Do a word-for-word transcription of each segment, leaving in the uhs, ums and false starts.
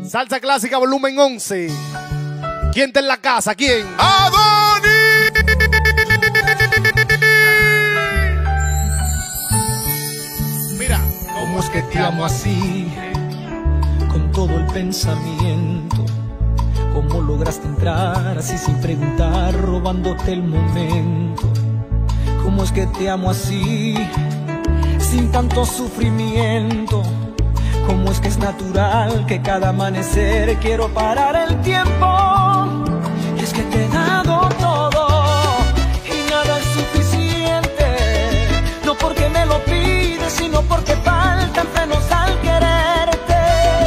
Salsa clásica volumen once. ¿Quién está en la casa? ¿Quién? ¡Adoni! Mira. ¿Cómo es que te amo así? Con todo el pensamiento. ¿Cómo lograste entrar así sin preguntar, robándote el momento? ¿Cómo es que te amo así? Sin tanto sufrimiento. ¿Cómo es que es natural que cada amanecer quiero parar el tiempo? Y es que te he dado todo y nada es suficiente. No porque me lo pides, sino porque faltan frenos al quererte.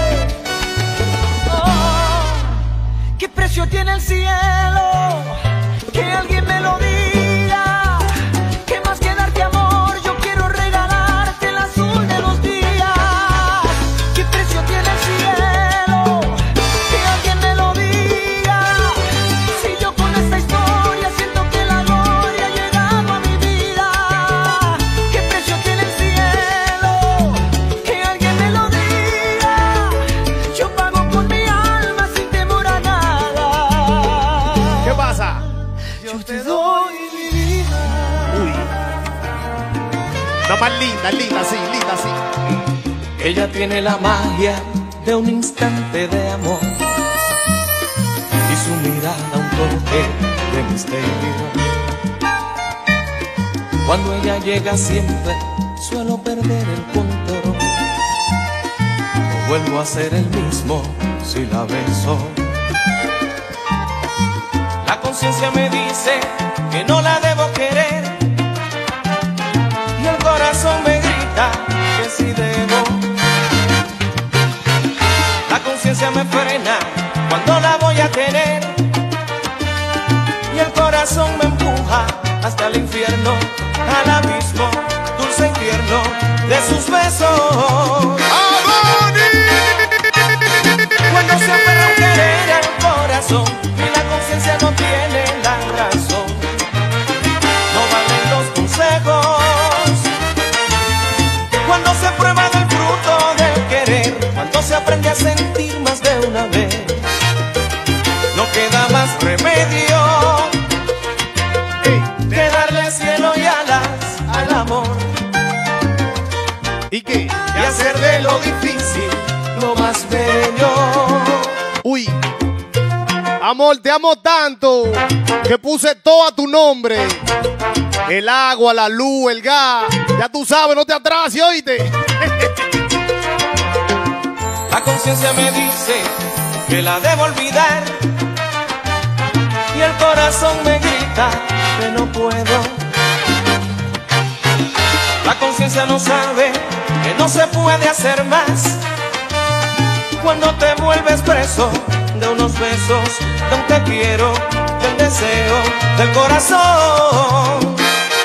Oh, ¿qué precio tiene el cielo? Que alguien me lo diga. ¿Qué más que darte amor? Yo quiero regalarte el azul de los días. ¿Qué precio tiene el cielo? Que alguien me lo diga. Si yo con esta historia siento que la gloria ha llegado a mi vida. ¿Qué precio tiene el cielo? Que alguien me lo diga. Yo pago con mi alma sin temor a nada. ¿Qué pasa? Yo te doy mi vida. Uy. No más linda, linda, sí, linda, sí. Ella tiene la magia de un instante de amor y su mirada un toque de misterio. Cuando ella llega siempre suelo perder el control. No vuelvo a ser el mismo si la beso. La conciencia me dice que no la debo querer y el corazón me grita que sí debo. La conciencia me frena cuando la voy a tener y el corazón me empuja hasta el infierno, al abismo, dulce infierno de sus besos. Cuando se aferra un querer al corazón y la conciencia no tiene la razón, no valen los consejos. Cuando se prueba del fruto del querer, cuando se aprende a sentir más de una vez, no queda más remedio que darle cielo y alas al amor. ¿Y qué? Y hacer de lo difícil lo más bello. Uy. Amor, te amo tanto que puse todo a tu nombre. El agua, la luz, el gas. Ya tú sabes, no te atrases, oíste. La conciencia me dice que la debo olvidar y el corazón me grita que no puedo. La conciencia no sabe que no se puede hacer más cuando te vuelves preso de unos besos, de un te quiero, del deseo, del corazón.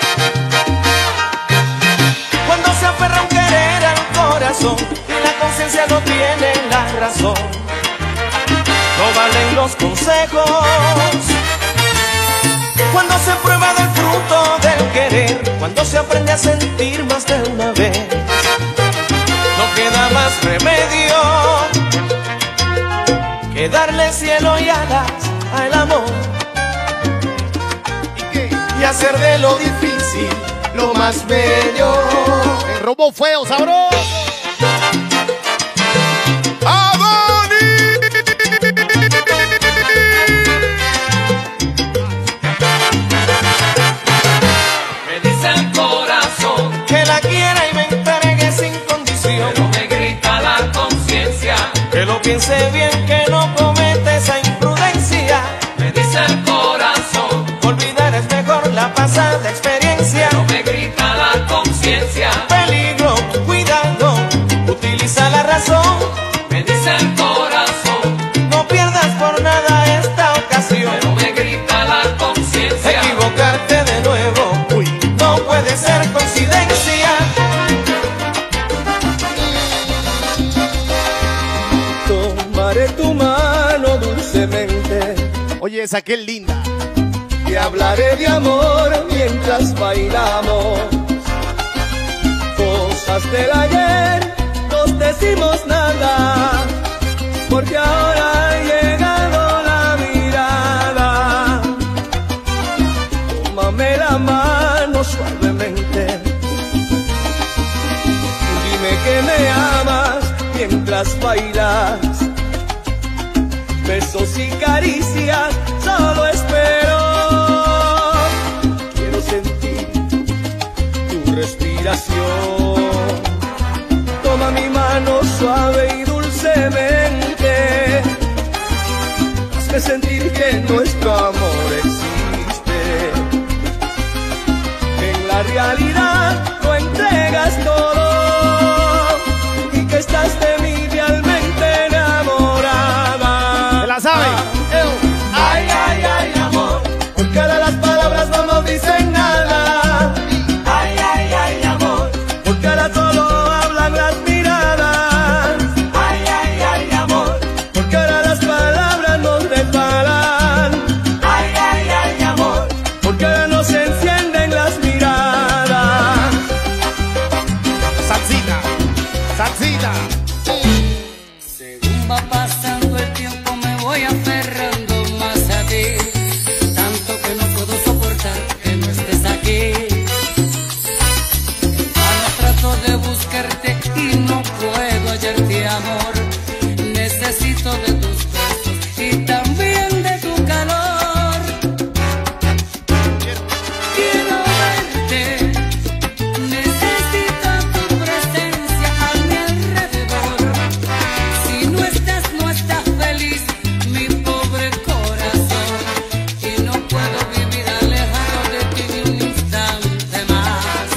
Cuando se aferra un querer al corazón y la conciencia no tiene la razón, no valen los consejos. Cuando se prueba del fruto del querer, cuando se aprende a sentir más de una vez, no queda más remedio que darle cielo y alas al amor. ¿Y qué? Y hacer de lo difícil lo más bello. El robo feo, sabroso. Me dice el corazón que la quiera y me entregue sin condición, pero me grita la conciencia que lo piense bien, que no cometa esa imprudencia. Me dice el corazón olvidar es mejor la pasada experiencia, pero me grita la conciencia peligro, cuidado, utiliza la razón. Me dice el corazón no pierdas por nada esta ocasión, pero me grita la conciencia equivocarte de nuevo. Uy, no puede ser coincidencia. Tomaré tu mano dulcemente. Oye, esa que es linda. Y hablaré de amor mientras bailamos. Cosas del ayer, nos decimos nada. porque ahora ha llegado la mirada. Tómame la mano suavemente, dime que me amas mientras bailas. Besos y caricias solo espero. Quiero sentir tu respiración. Toma mi mano suave y dulcemente. Hazme sentir que nuestro amor existe. Que en la realidad lo entregas todo y que estás de mí realmente enamorada. ¿Se la saben? Ay, ay, ay, amor, porque ahora las palabras no nos dicen nada. Ay, ay, ay, amor, porque ahora solo hablan las miradas. Ay, ay, ay, amor, porque ahora las palabras nos resbalan. Ay, ay, ay, amor, porque ahora nos encienden las miradas. Salsita, salsita. Según va pasando el tiempo me voy aferrando más a ti, tanto que no puedo soportar que no estés aquí. Ahora trato de buscarte y no puedo hallarte, amor. Necesito de tus besos y también de tu calor. Quiero verte, necesito tu presencia a mi alrededor. Si no estás, no estás feliz, mi pobre corazón. Y no puedo vivir alejado de ti ni un instante más.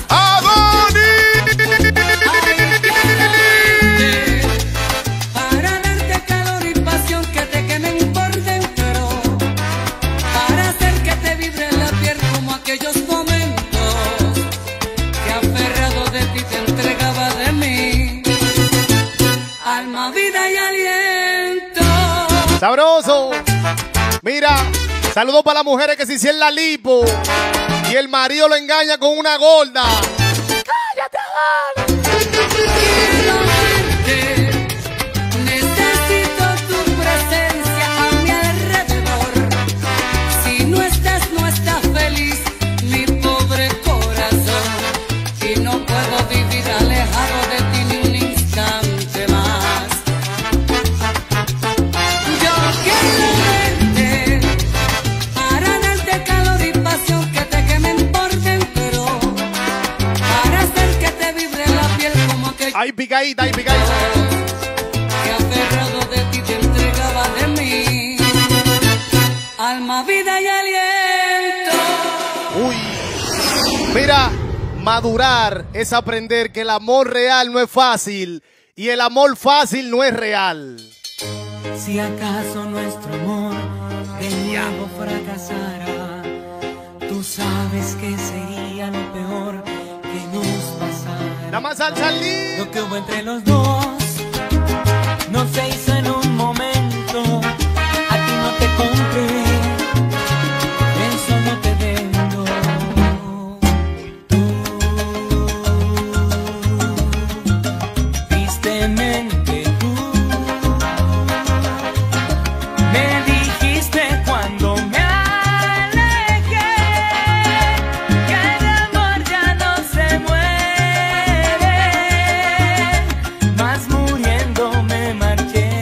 Para darte calor y pasión que te quemen por dentro, para hacer que te vibre la piel como aquellos momentos que aferrado de ti te entregaba de mí, alma, vida y aliento. Sabroso. Mira, saludos para las mujeres que se hicieron la lipo y el marido lo engaña con una gorda. Quiero verte, necesito tu presencia a mi alrededor. Si no estás, no estás feliz, mi pobre corazón. Y no puedo vivir alejado de ti ni un instante más. Yo quiero verte, para darte calor y pasión que te quemen por dentro, para hacer que te vibre la piel como aquel Ahí picadita, ahí picadita. que aferrado de ti te entregaba de mí, alma, vida y aliento. Uy. Mira, madurar es aprender que el amor real no es fácil y el amor fácil no es real. Si acaso nuestro amor de nuevo fracasara, tú sabes que sería lo peor que nos pasara. Nada más al salir. Lo que hubo entre los dos no se hizo en un momento. A ti no te compré, eso no te vendo. Tú, tristemente tú, me dijiste cuando me alejé que el amor ya no se muere, mas muriendo me marché.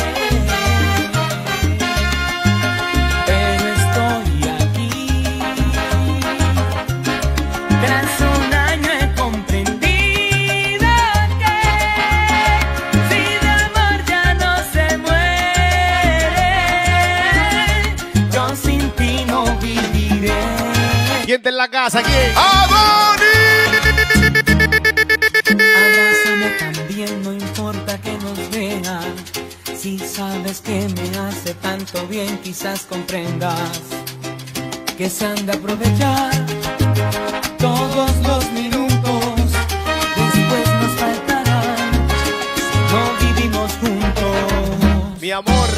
Pero estoy aquí, tras un año he comprendido que si de amor ya no se muere, yo sin ti no viviré. ¿Quién está en la casa? ¿Quién? Abrázame también, no importa que nos vean. Si sabes que me hace tanto bien, quizás comprendas que se han de aprovechar todos los minutos. Después nos faltarán si no vivimos juntos. Mi amor.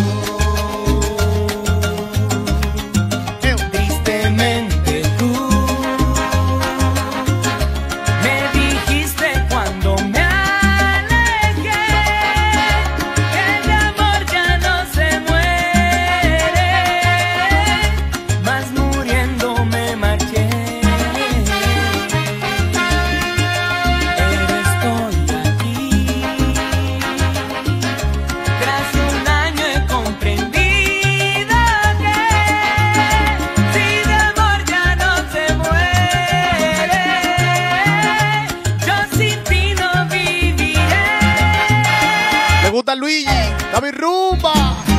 Tristemente tú me dijiste cuando me alejé que el amor David Rumba.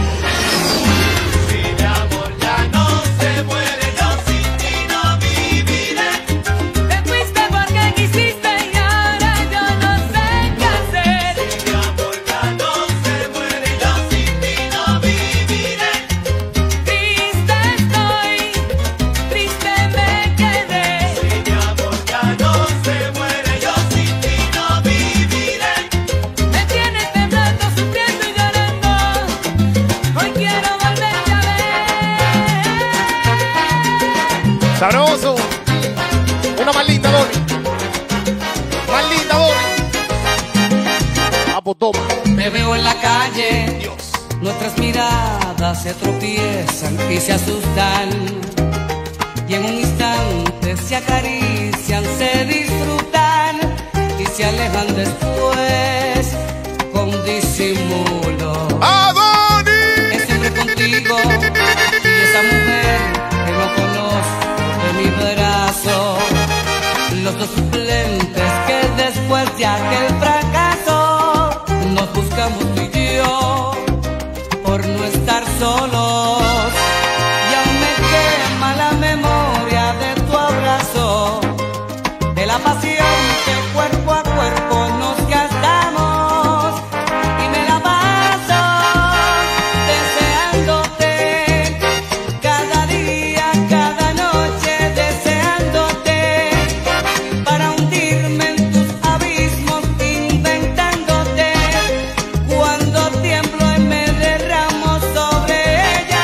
Si mi amor ya no se muere, yo sin ti no viviré. Te fuiste porque quisiste y ahora yo no sé qué hacer. Si mi amor ya no se muere, yo sin ti no viviré. Triste estoy, triste me quedé. Si mi amor ya no se muere, yo sin ti no viviré. Me tienes temblando, sufriendo y llorando. Hoy quiero volverte a ver. Sabroso. Una más linda, Donny. Más linda, Donny. Ah, pues toma. Me veo en la calle, nuestras miradas se tropiezan y se asustan. Y en un instante se acarician, se disfrutan y se alejan después con disimulo. ¡Ah, Donny! Es siempre contigo y esa mujer que no conozco de mi brazo. Los dos suplentes que después de aquel fracaso nos buscamos tú y yo por no estar solos. Y aún me quema la memoria de tu abrazo, de la pasión que cuerpo a cuerpo nos gastamos. Y me la paso deseándote, cada día, cada noche deseándote, para hundirme en tus abismos inventándote. Cuando tiemblo y me derramo sobre ella,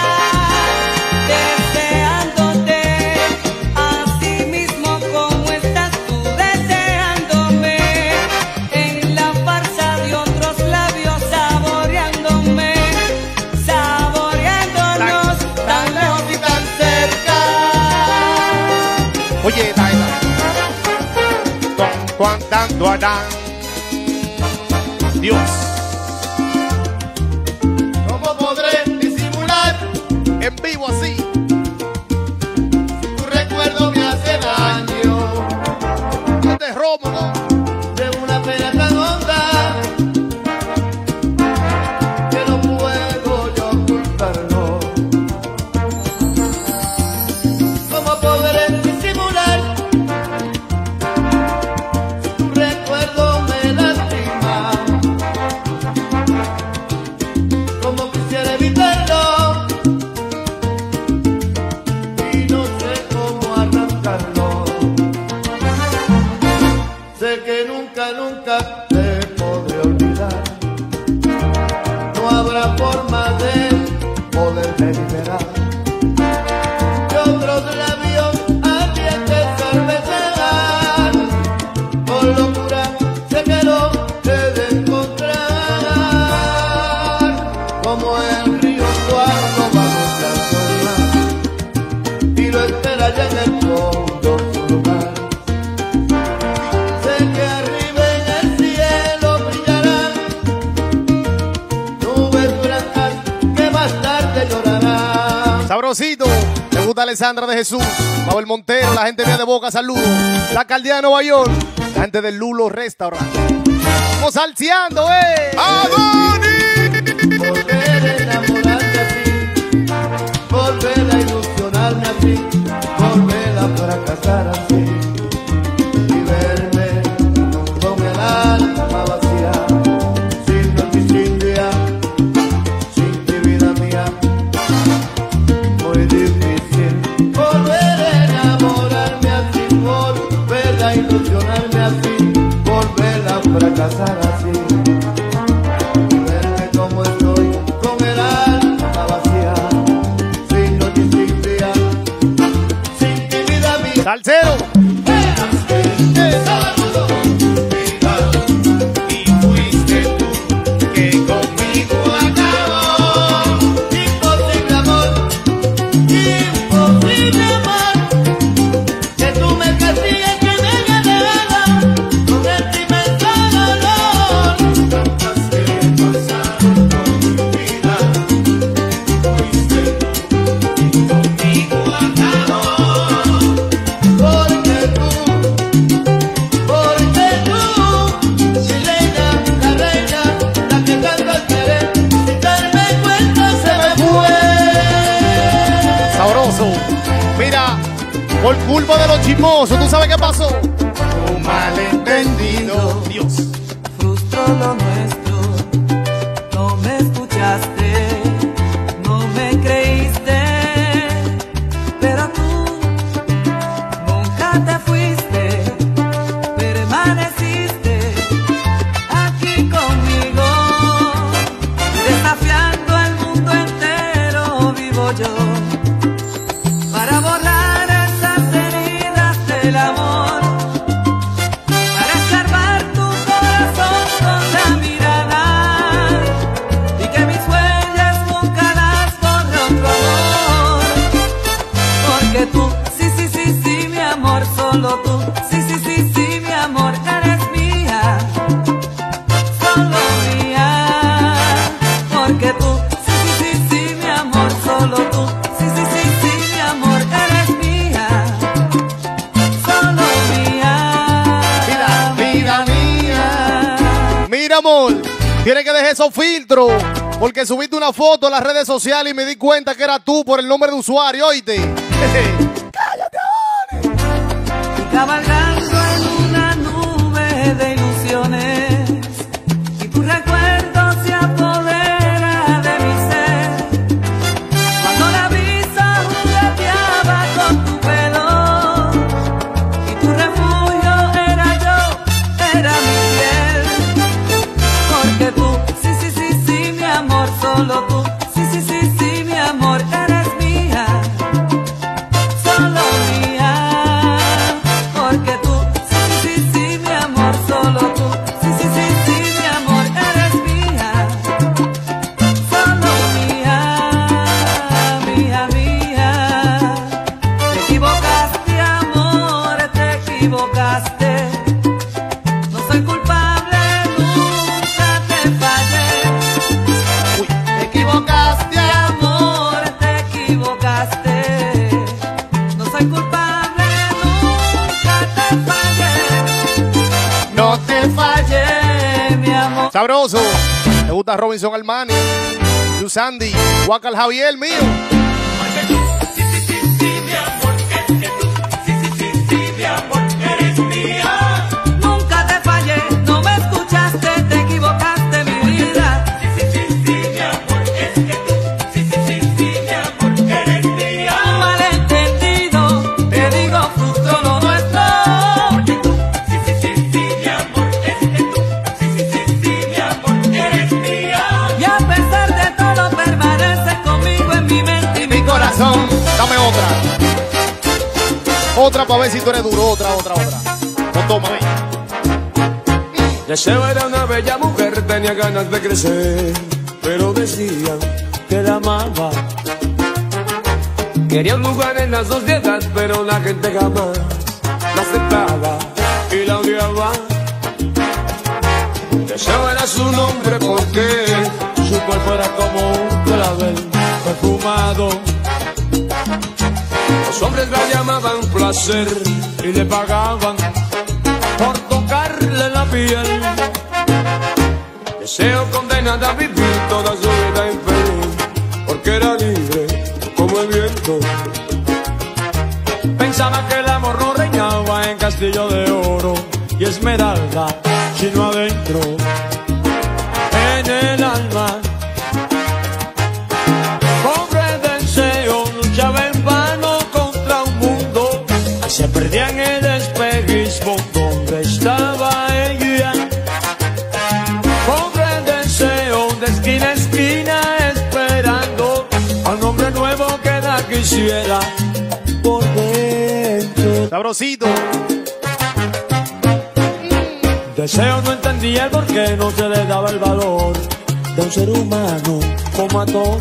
deseándote, así mismo como estás tú deseándome, en la farsa de otros labios saboreándome, saboreándonos tan lejos y tan cerca. Oye, Daida. Don Juan dando a Dan. Dios. ¿Cómo podré disimular en vivo así? Tu recuerdo me hace daño Este es Romo, ¿no? de una pena tan honda que no puedo yo ocultarlo. ¿Cómo podré disimular si tu recuerdo me lastima? Como quisiera evitarlo y no sé cómo arrancarlo. Sé que nunca, nunca te podré olvidar. No habrá forma de poderme liberar. Que otros labios había que sorbetear. Con locura sé que no te de encontrar. Como el río cuando vamos a soñar y lo espera ya en el fondo su lugar. Sé que arriba en el cielo brillarán nubes blancas que más tarde llorarán. Sabrosito. Me gusta Alessandra de Jesús. Mabel Montero, la gente mía de Boca, saludos. La alcaldía de Nueva York. La gente del Lulo Restaurant. Estamos salseando, eh. ¡Ah, Donny! Volver a enamorarme así, volver a ilusionarme así, volver a fracasar así y verme con el alma vacía, sin noche y sin día, sin ti vida mía. Muy difícil volver a enamorarme así, volver a ilusionarme así, volver a fracasar así. Verme como estoy, con el alma vacía, sin noche y sin día, sin ti vida mía. Salsero. Por culpa de los chismosos, ¿tú sabes qué pasó? Un malentendido. Dios. Frustró lo nuestro. No me escuchaste, no me creíste, pero tú nunca te fuiste, permaneciste aquí conmigo, desafiando al mundo entero. Vivo yo para borrar esas heridas del amor, para escarbar tu corazón con la mirada y que mis huellas nunca las borre otro amor. Porque tú, sí, sí, sí, sí, mi amor, solo tú, sí, sí, sí, sí, mi amor, eres mía, solo mía. Porque tú, sí, sí, sí, sí, mi amor, solo tú, sí, sí, sí, sí, mi amor, eres mía, solo mía. Vida, vida mía. Mira, amor, tienes que dejar esos filtros. Porque subiste una foto a las redes sociales y me di cuenta que era tú por el nombre de usuario, oíste. Cabalgando en una nube de ilusiones y tu recuerdo se apodera de mi ser. Cuando la brisa jugueteaba con tu pelo y tu refugio era yo, era mi piel. Porque tú, sí, sí, sí, sí, mi amor, solo tú, sí, sí, sí, sí, mi amor, eres mía, solo mía. Porque tú, sí, sí, sí, sí, mi amor, solo tú, sí, sí, sí, sí, mi amor, eres mía, solo mía, mía, mía. Te equivocaste, amor, te equivocaste. No soy culpable, nunca te fallé. Te equivocaste, amor, te equivocaste. No soy culpable, nunca te fallé. No te fallé, mi amor. Sabroso. ¿Te gusta Robinson Armani? You Sandy. Huacal Javier, mío. Nunca te fallé, no me escuchaste, te equivocaste, mi vida. Un malentendido, te digo, frustró lo nuestro. Y a pesar de todo permaneces conmigo en mi mente y mi corazón. Dame otra. Otra para ver si tú eres duro. Otra, otra, otra. No, toma, ven. Deseo era una bella mujer, tenía ganas de crecer, pero decían que la amaba. Quería un lugar en la sociedad, pero la gente jamás la aceptaba y la odiaba. Deseo era su nombre porque su cuerpo era como un clavel perfumado. Los hombres la llamaban placer y le pagaban por tocarle la piel. Deseo condenada a vivir toda su vida infeliz, porque era libre como el viento. Pensaba que el amor no reinaba en castillo de oro y esmeralda, sino adentro, en el alma. Pobre deseo, luchaba en vano contra un mundo, se perdía en el espejismo donde estaba ella. Pobre deseo, de esquina a esquina esperando a un hombre nuevo que la quisiera por dentro. Sabrosito. Deseo no entendía el por qué no se le daba el valor de un ser humano como a todos.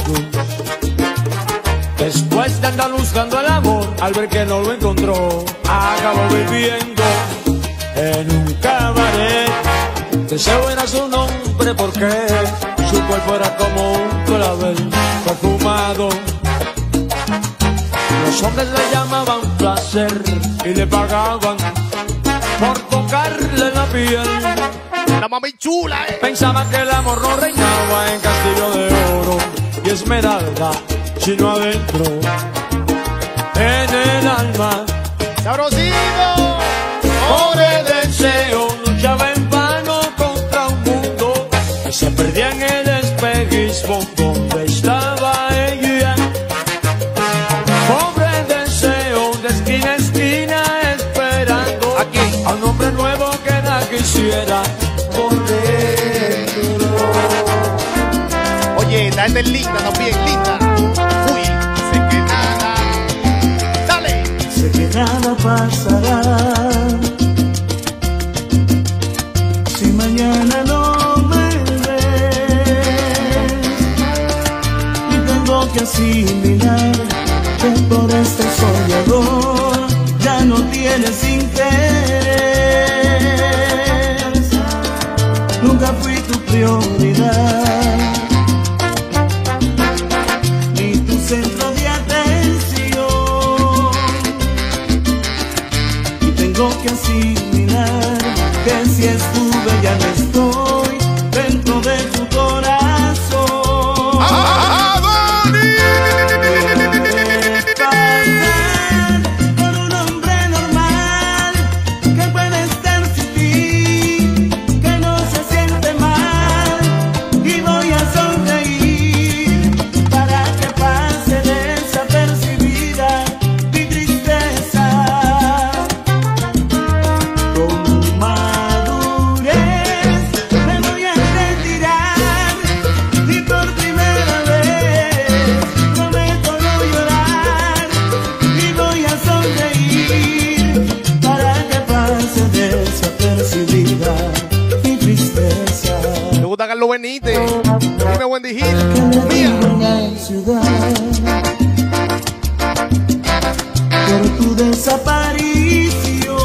Después de andar buscando el amor, al ver que no lo encontró, acabó viviendo en un cabaret. Deseo era su nombre porque su cuerpo era como un clavel perfumado. Los hombres le llamaban placer y le pagaban por tocarle la piel. La mami chula, eh. Pensaba que el amor no reinaba en castillo de oro y esmeralda, sino adentro, en el alma. ¡Sabrosito! Pobre deseo, luchaba en vano contra un mundo que se perdía en el espejismo donde estaba ella. Pobre deseo, de esquina a esquina esperando aquí a un hombre nuevo que la quisiera por dentro. Oye, la gente es linda también, linda. Uy, sé que nada. Dale. Sé que nada pasará si mañana no me ves, y tengo que asimilar que por este soñador ya no tienes interés. Nunca fui tu prioridad ni tu centro de atención, y tengo que asimilar que si estuve ya no estoy dentro de tu corazón. Pasar por un hombre normal que puede estar sin ti, que no se siente mal, y voy a sonreír para que pase desapercibida mi tristeza. Con madurez me voy a retirar, y por primera vez prometo no llorar, y voy a sonreír para que pase desapercibida mi tristeza. ¿Te gusta Carlos Benítez? Dime, Wendy Hill. Que me Mía. vivo en la ciudad por tu desaparición,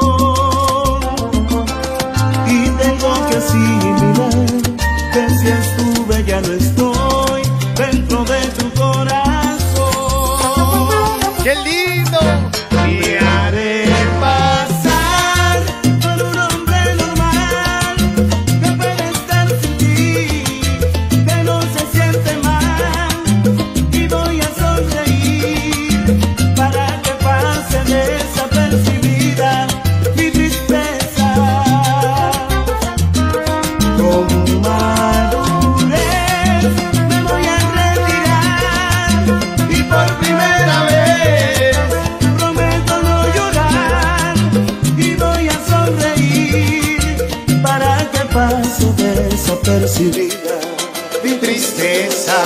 y tengo que asimilar que si estuve ya no estoy dentro de tu corazón. ¡Qué lindo! Y haré pasar por un hombre normal que puede estar sin ti, que no se siente mal, y voy a sonreír para que pase desapercibida mi tristeza. Con madurez me voy a retirar, y por primera vez prometo no llorar, y voy a sonreír para que pase desapercibida mi tristeza.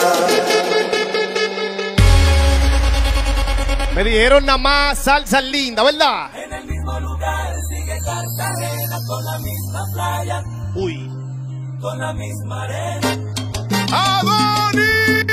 Me dijeron nada más salsa linda, ¿verdad? En el mismo lugar sigue Cartagena, con la misma playa, Uy. con la misma arena. ¡Adoni!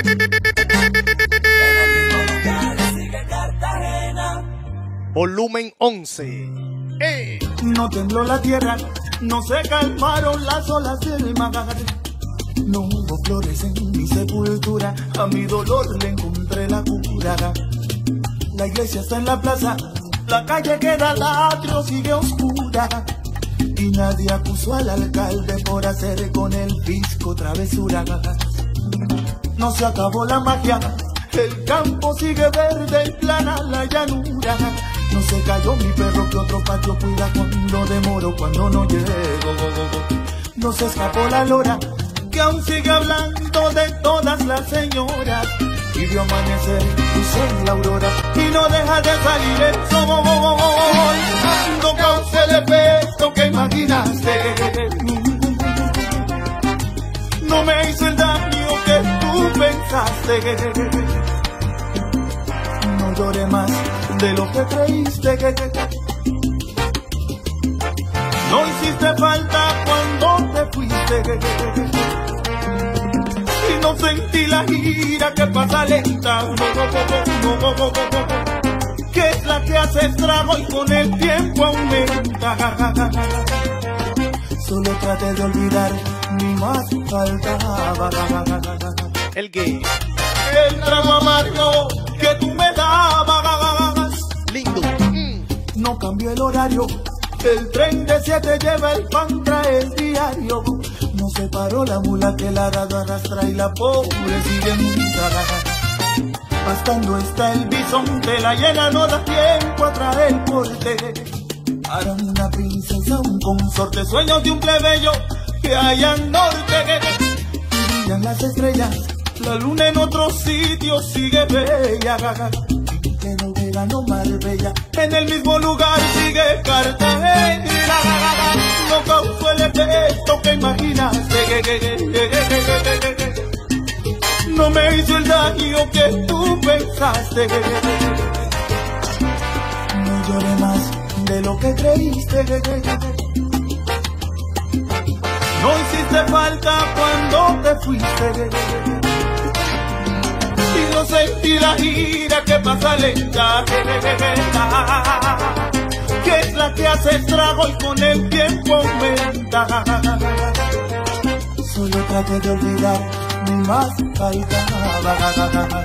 En el mismo lugar sigue Cartagena. Volumen once. ¡Eh! No tembló la tierra, no se calmaron las olas del mar, no hubo flores en mi sepultura, a mi dolor le encontré la cura. La iglesia está en la plaza, la calle queda al atrio, sigue oscura, y nadie acusó al alcalde por hacer con el fisco travesuras. No se acabó la magia, el campo sigue verde y plana la llanura. No se cayó mi perro que otro patio cuida cuando demoro, cuando no llego. No se escapó la lora que aún sigue hablando de todas las señoras, y vio amanecer luz en la aurora y no deja de salir el sol. No causa el efecto que imaginaste, no me hizo el daño que tú pensaste. No lloré más de lo que creíste. No hiciste falta cuando te fuiste, y no sentí la gira que pasa lenta, que es la que hace estrago y con el tiempo aumenta. Solo traté de olvidar, ni más faltaba. ¿El qué? El trago amargo que tú me dabas. Lindo. Mm. No cambió el horario, el tren de siete lleva el pan, trae el diario. No se paró la mula que la arado arrastra, y la pobre sigue muda. Pastando está el bisonte, la hiena no da tiempo a traer porte. Para una princesa, un consorte, sueños de un plebeyo que haya en norte. Brillan las estrellas, la luna en otro sitio sigue bella. Pero verano Marbella, en el mismo lugar sigue Cartagena. No causó el efecto que imaginaste. No me hizo el daño que tú pensaste. No lloré más de lo que creíste. No hiciste falta cuando te fuiste. Y no sentí la ira que pasa lenta, que es la que hace estrago y con el tiempo aumenta. Solo traté de olvidar, ni más faltaba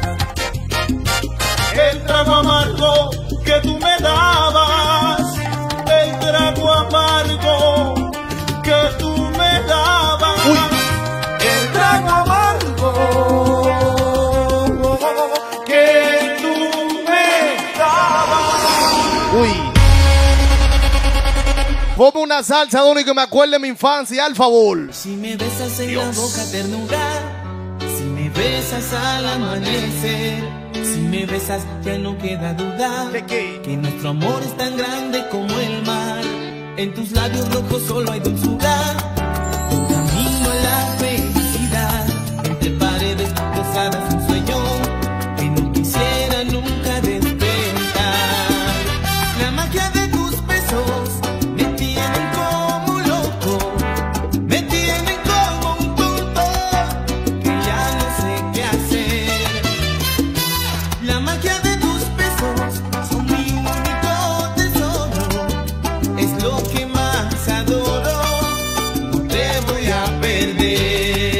el trago amargo que tú me dabas, el trago amargo que tú me dabas. Uy. El trago amargo que tú me dabas. Uy. Ponme una salsa, Donny, que me acuerde de mi infancia, al favor. Si me besas en Dios. la boca ternura, si me besas al amanecer, si me besas ya no queda duda ¿de qué? Que nuestro amor es tan grande como el mar. En tus labios rojos solo hay dulzura, un camino a la felicidad. Entre paredes cruzadas un sueño que no quisiera nunca despertar. La magia de tus besos me tienen como loco, me tienen como un tonto que ya no sé qué hacer. La magia de tus besos son mi único tesoro, es lo que más adoro, no te voy a perder.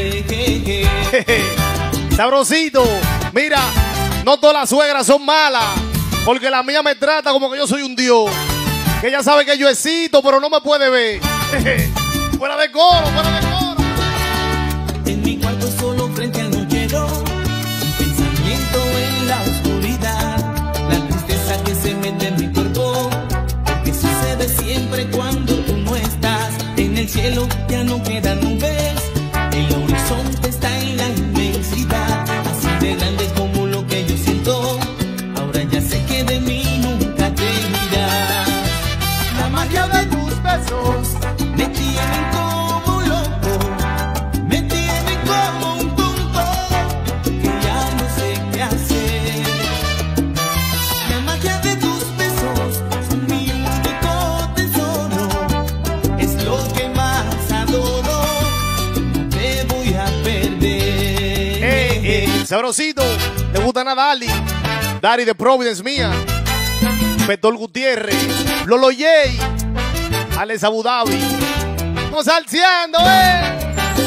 Sabrosito. Mira, no todas las suegras son malas, porque la mía me trata como que yo soy un dios, que ella sabe que yo existo, pero no me puede ver. Fuera de coro, fuera de coro. En mi cuarto solo frente al nochero, un pensamiento en la oscuridad, la tristeza que se mete en mi cuerpo, porque sucede siempre cuando tú no estás. En el cielo ya no quedan nubes, el horizonte está en la inmensidad, así de grande como lo que yo siento. Ahora ya sé que de mí nunca te irás. La magia de tus besos me tienen como loco, me tienen como un tonto que ya no sé qué hacer. La magia de tus besos son mi único tesoro, es lo que más adoro, no te voy a perder. Eh, eh, Sabrosito. ¿Te gusta nada, Ali? Dari de Providence mía. Petol Gutiérrez. Lolo Jay. Alex Abu Dhabi. Estamos salseando, eh.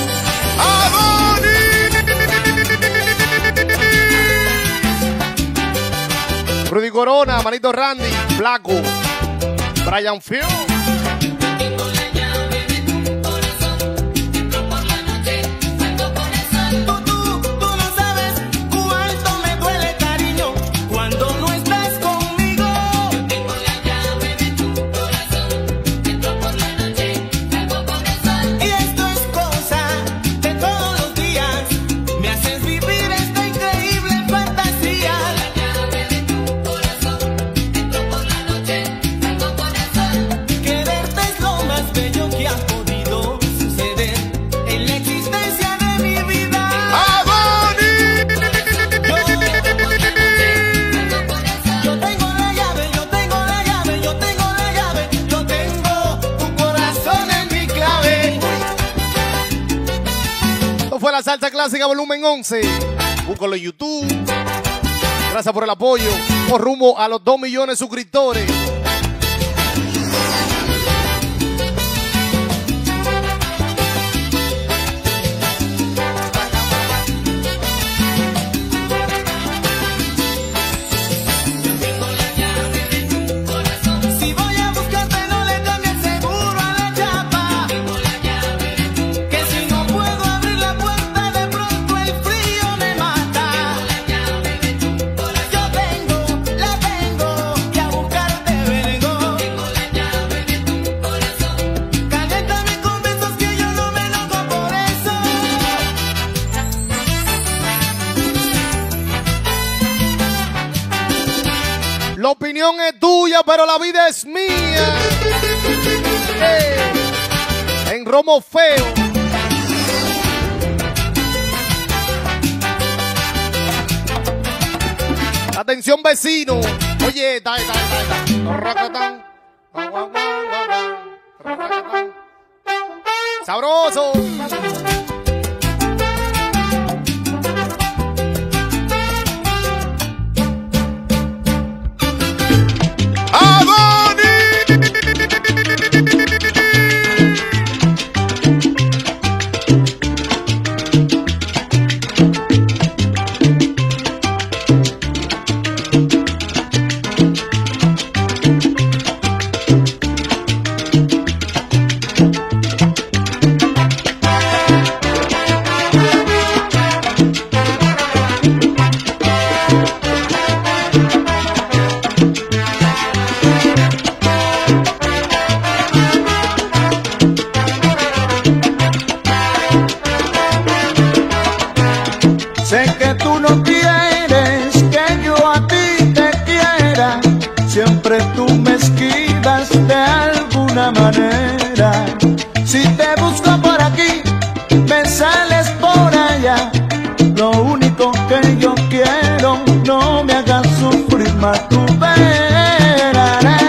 Rudy Corona, Manito Randy, Blanco, Brian Field. Tengo la llave de tu corazón, entro por la noche, salgo con el sol. Tú, tú no sabes cuánto me duele, cariño, cuando no estás conmigo. Tengo la llave de tu corazón, entro por la noche, salgo con el sol. Y esto es cosa de todos los días, me haces vivir esta increíble fantasía. La llave de tu corazón, entro por la noche, salgo con el sol. Quererte es lo más bello que ha podido suceder en la existencia de mi vida. Yo tengo la llave, yo tengo la llave, yo tengo la llave, yo tengo tu corazón en mi clave. Esto fue la Salsa Clásica volumen once. Búscalo en YouTube. Gracias por el apoyo. Por rumbo a los dos millones de suscriptores. Si voy a buscarte no le cambies seguro a la chapa, que si no puedo abrir la puerta de pronto el frío me mata. La opinión es tuya, pero la vida es mía. Hey. En Romo Feo. Atención, vecino. Oye, ta, ta, ta, ta. Sabroso. Siempre tú me esquivas de alguna manera. Si te busco por aquí, me sales por allá. Lo único que yo quiero, no me hagas sufrir más, tú verás.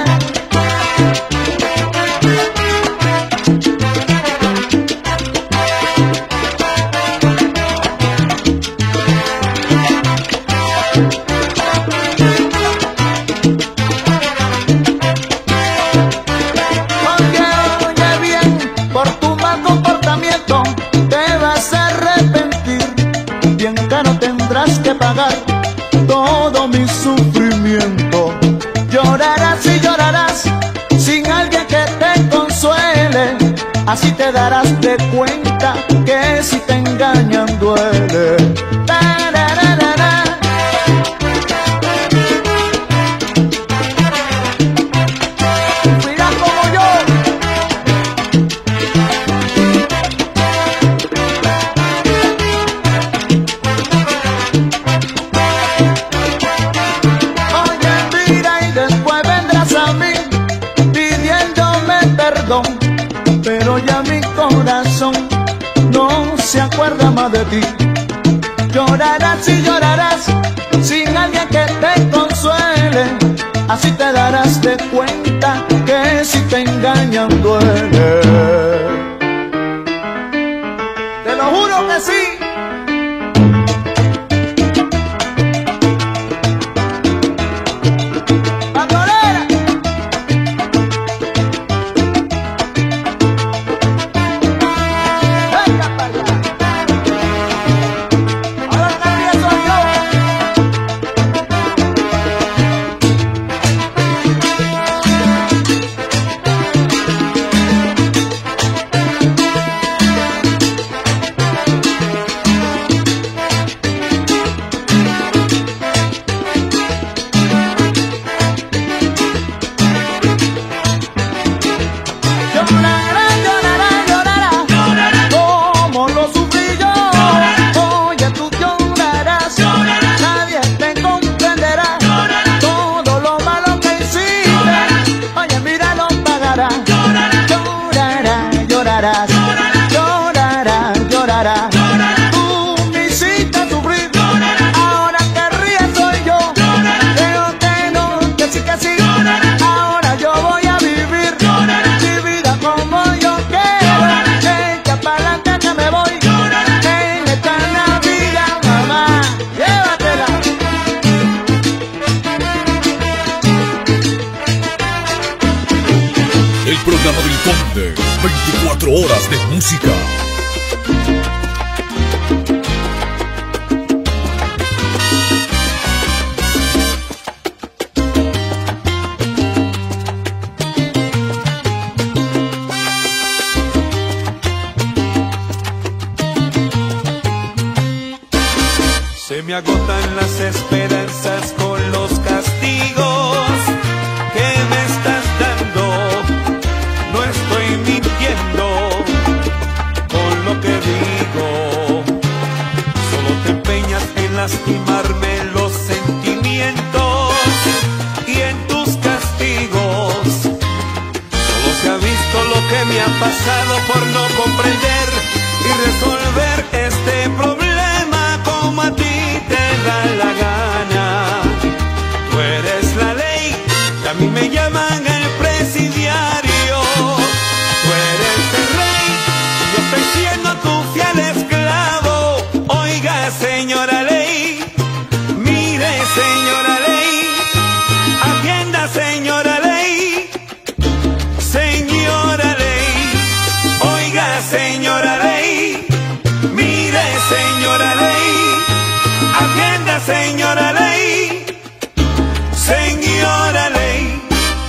Que pagar todo mi sufrimiento. Llorarás y llorarás sin alguien que te consuele. Así te darás de cuenta que si te engañan duele. Mira como yo. Pero ya mi corazón no se acuerda más de ti. Llorarás y llorarás sin alguien que te consuele. Así te darás de cuenta que si te engañan duele. Te lo juro que sí. Llorarás, llorarás, llorarás. Tú me hiciste sufrir. Ahora que ríes soy yo. Creo que no, que sí, que sí. Ahora yo voy a vivir mi vida como yo quiero. Echa pa'lante que me voy. En esta Navidad, mamá, llévatela. El programa del Conde, veinticuatro horas de música. Se me agotan las esperanzas con los castigos que me estás dando. No estoy mintiendo con lo que digo. Solo te empeñas en lastimarme los sentimientos y en pasado por no comprender y resolver este problema como a ti te da la gana. Tú eres la ley, y a mí me llaman el presidiario. Tú eres el rey, yo estoy siendo tu fiel esclavo. Oiga, señora ley, mire, señora ley, atienda, señora ley, señora ley, oiga, señora ley, mire, señora ley, atienda, señora ley, señora ley.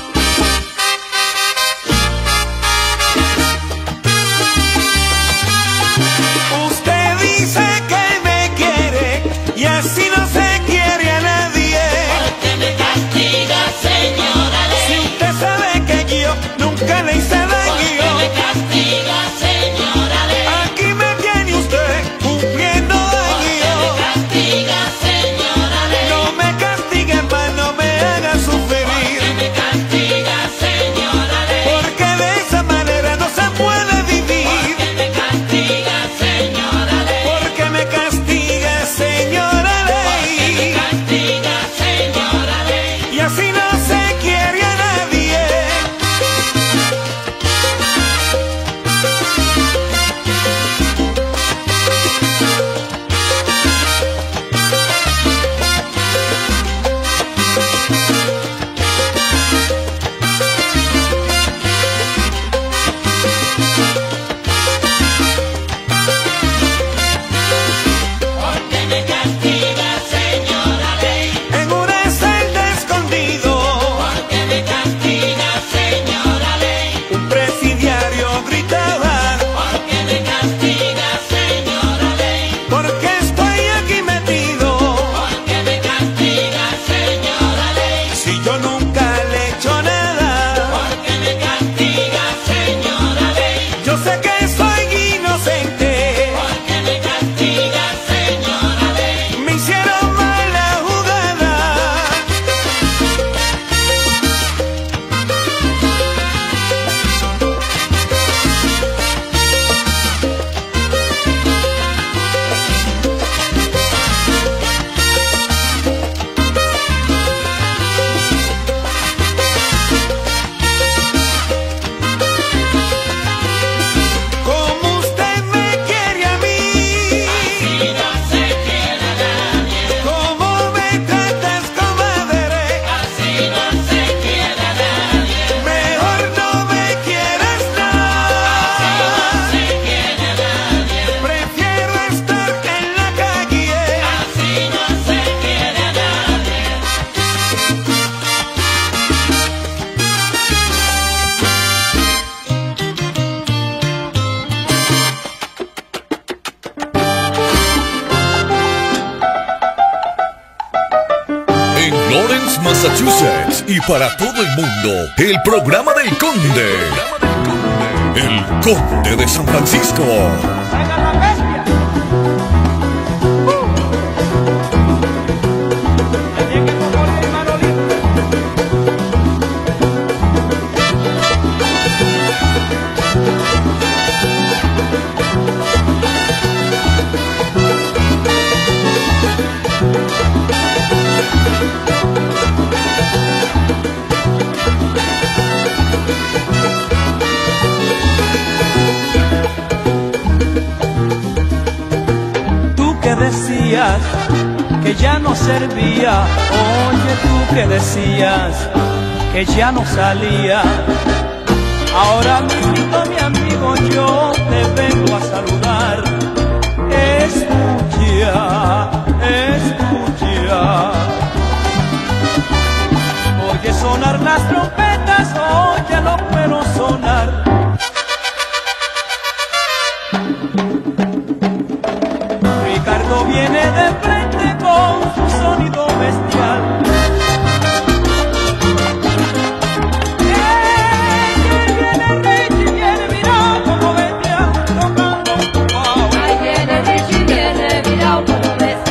Usted dice que me quiere y así no se quiere a nadie. ¿Por qué me castiga, señora ley? Si usted sabe que yo nunca le hice daño. ¿Por qué me castiga, señora ley? Aquí me tiene usted cumpliendo ¿Por qué me daño. castiga, señora ley? No me castigue, más no me haga ¿Por qué sufrir. me castiga, señora ley? Porque de esa manera no se puede vivir. ¿Por qué me castiga, señora ley? Porque me castiga, señora ¿Por qué me ley. castiga, señora ley? Y así no se quiere a nadie. ¿Por qué me castiga, señora ley? En una celda escondido, ¿Por qué me castiga, señora ley? un presidiario gritaba: ¿Por qué me castiga, señora ley? porque estoy aquí metido. ¿Por qué me castiga, señora ley? Si yo nunca le he hecho nada, ¿Por qué me castiga, señora ley? yo sé que soy inocente. ¿Por qué me castiga, señora ley? Me hicieron mala jugada. Como usted me quiere a mí, Así no se quiere a nadie. como me tratas, comadre, Así no se quiere a nadie. mejor no me quieras nada. Se quiere a nadie. Prefiero estar en la calle. Así no se quiere a nadie. En Lawrence, Massachusetts y para todo el mundo, el programa del Conde. El Conde de San Francisco. Tú que decías que ya no servía, oye tú que decías que ya no salía. Ahora mismo mi amigo yo te vengo a saludar. Escucha, escucha. Oye sonar las trompetas, óyelo pero sonar. Ricardo viene de frente con su sonido bestial. Ey, viene Richie, viene, mira cómo bestial, tocando un pao. Ahí viene Richie, viene, mira cómo bestial.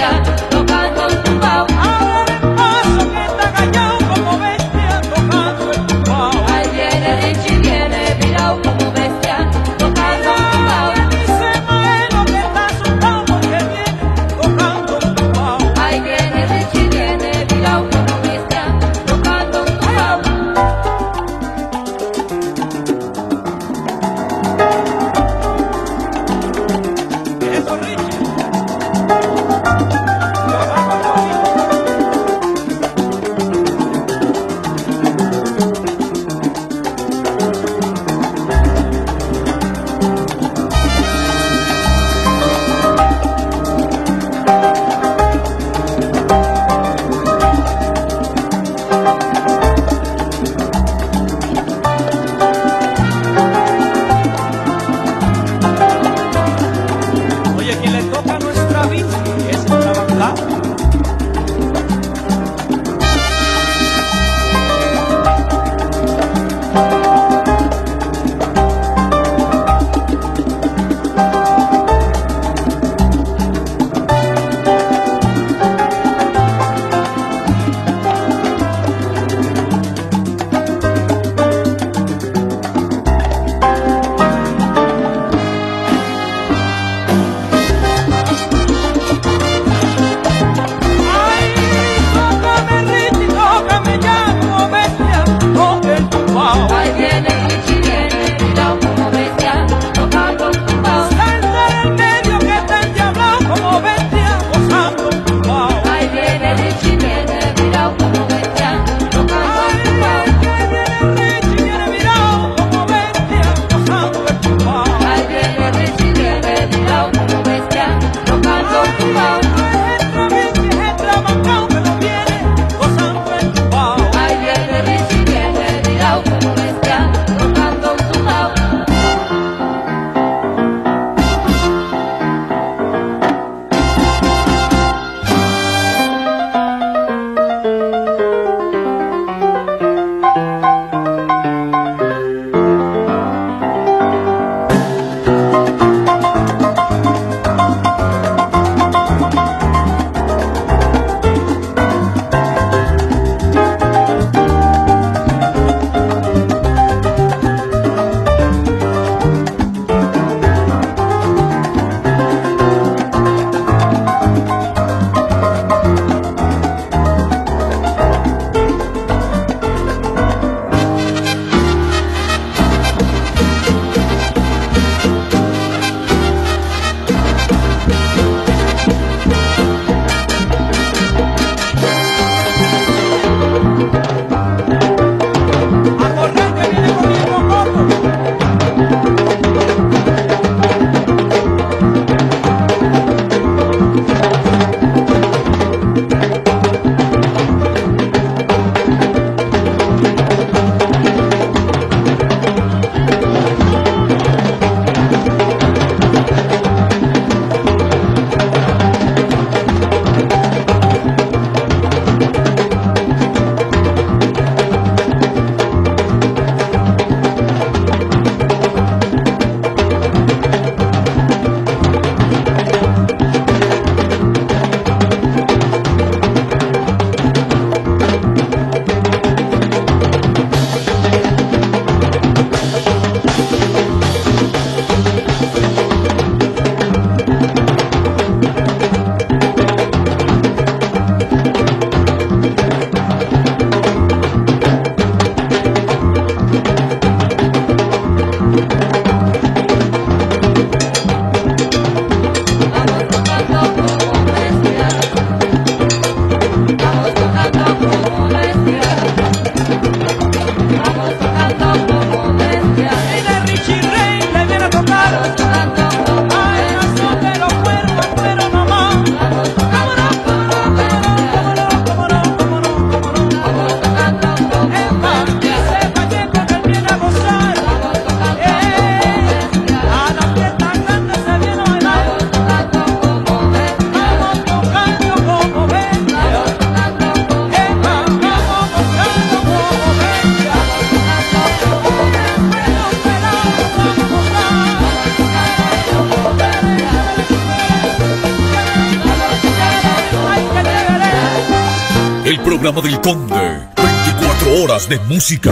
El programa del Conde. veinticuatro horas de música.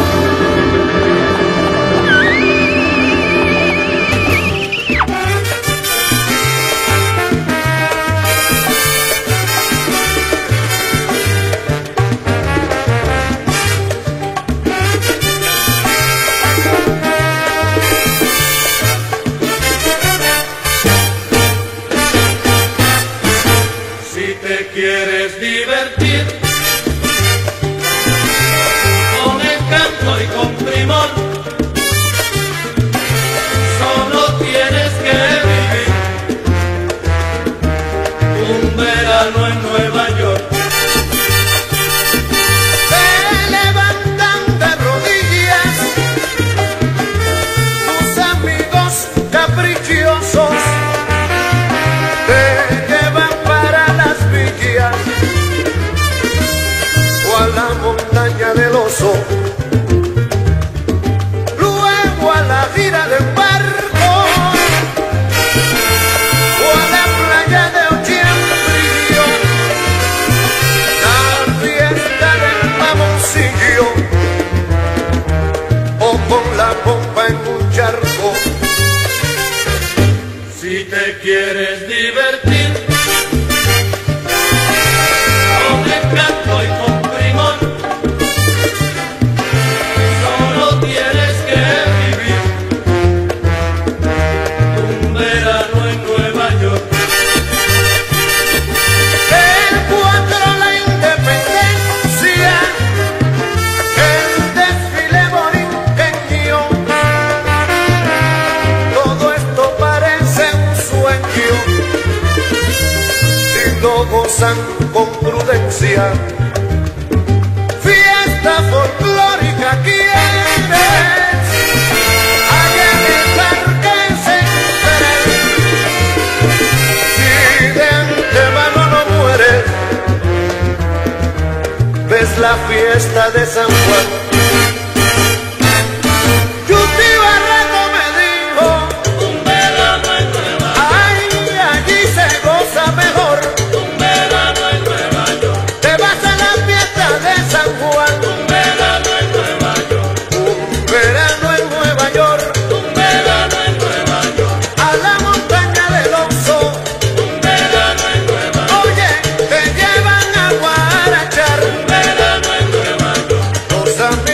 ¿Quieres divertir? Con encanto y con primor, solo tienes que vivir un verano en Nueva York. Te levantan de rodillas tus amigos caprichosos, o a la montaña del oso, luego a la gira de barco, o a la playa de Ochembrillo, la fiesta del mamoncillo, o con la pompa en un charco. Si te quieres divertir canto y con primor, solo tienes que vivir un verano en Nueva York. El cuatro, la independencia, el desfile borinqueño, todo esto parece un sueño si lo gozan con prudencia. Fiesta folclórica quieres, allá en el parque central. Si de antemano no mueres, ves la fiesta de San Juan. Los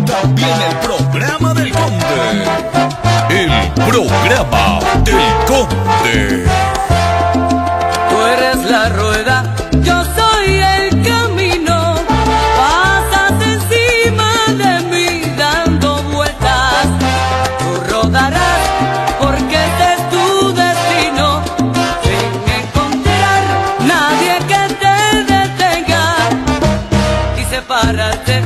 Viene el programa del Conde. El programa del Conde. Tú eres la rueda, yo soy el camino. Pasas encima de mí dando vueltas. Tú rodarás porque ese es tu destino. Sin encontrar nadie que te detenga y separarte.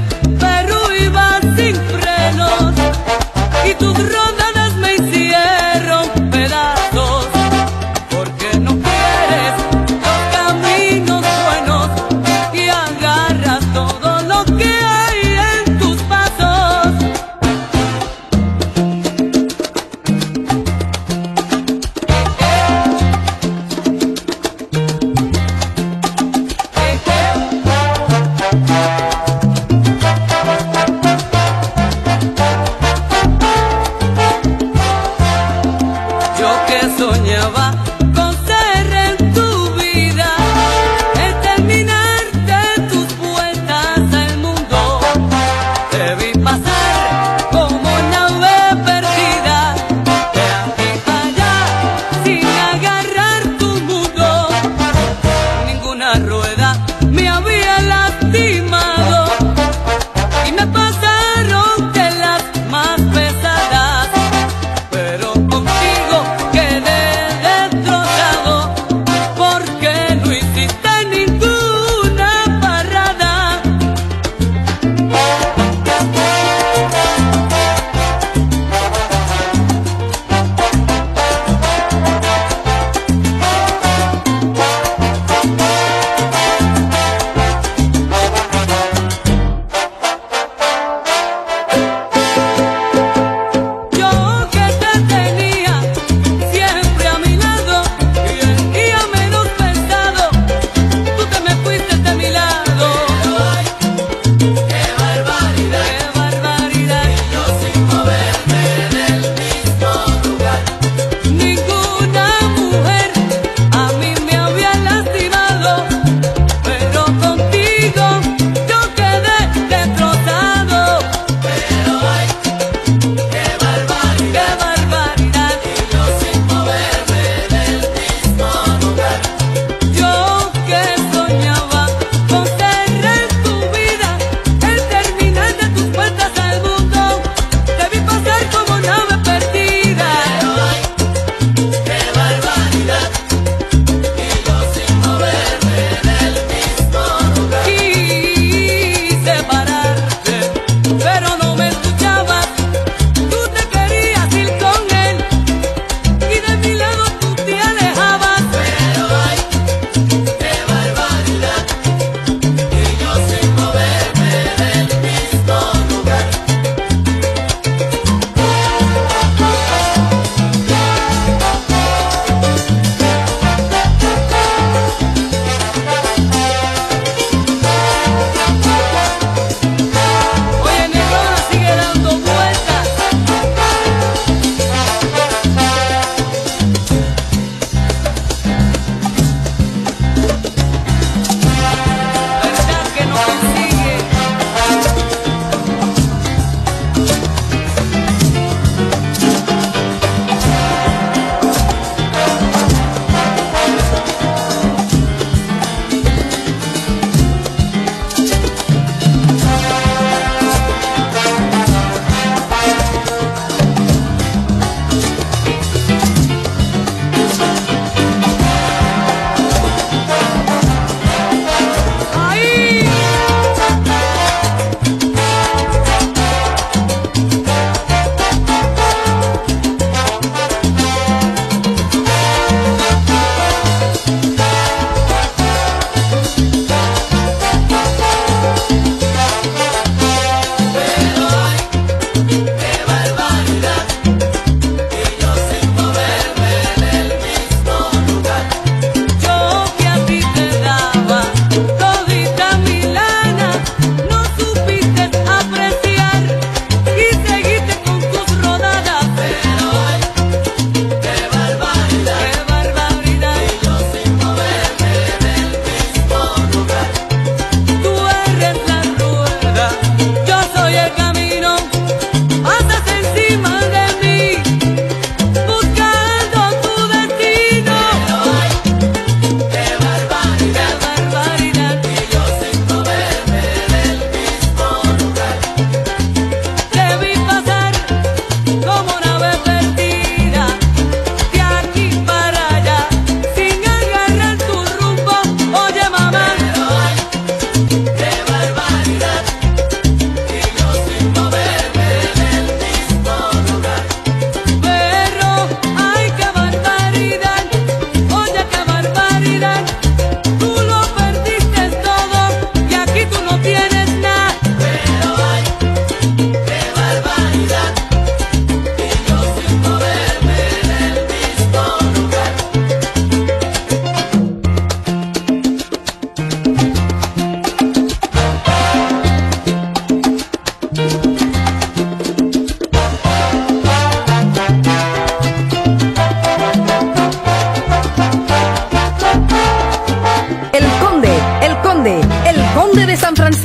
Y tus rodadas me hicieron pedazos.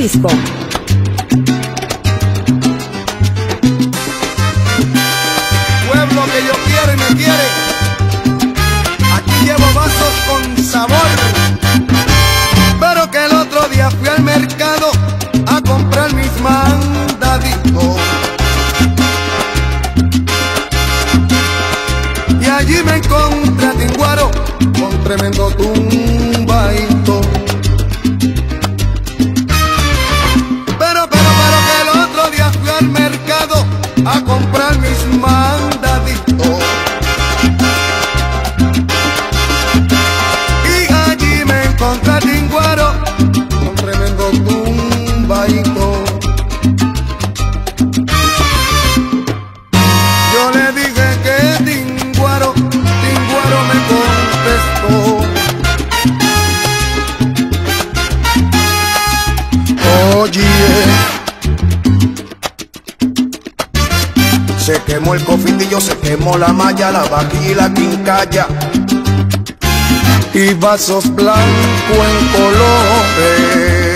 Francisco. Pueblo que yo quiero y me quiere, aquí llevo vasos con sabor. Pero que el otro día fui al mercado a comprar mis mandaditos, y allí me encontré a Tinguaro con tremendo tumbaito. Pero, pero, pero que el otro día fui al mercado a comprar mis mandaditos, y allí me encontré a Tinguaro con tremendo tumbaito. Yo le dije que Tinguaro, Tinguaro me contestó: oye, se quemó el cofitillo, se quemó la malla, la vajilla y la quincalla, y vasos blancos en colores.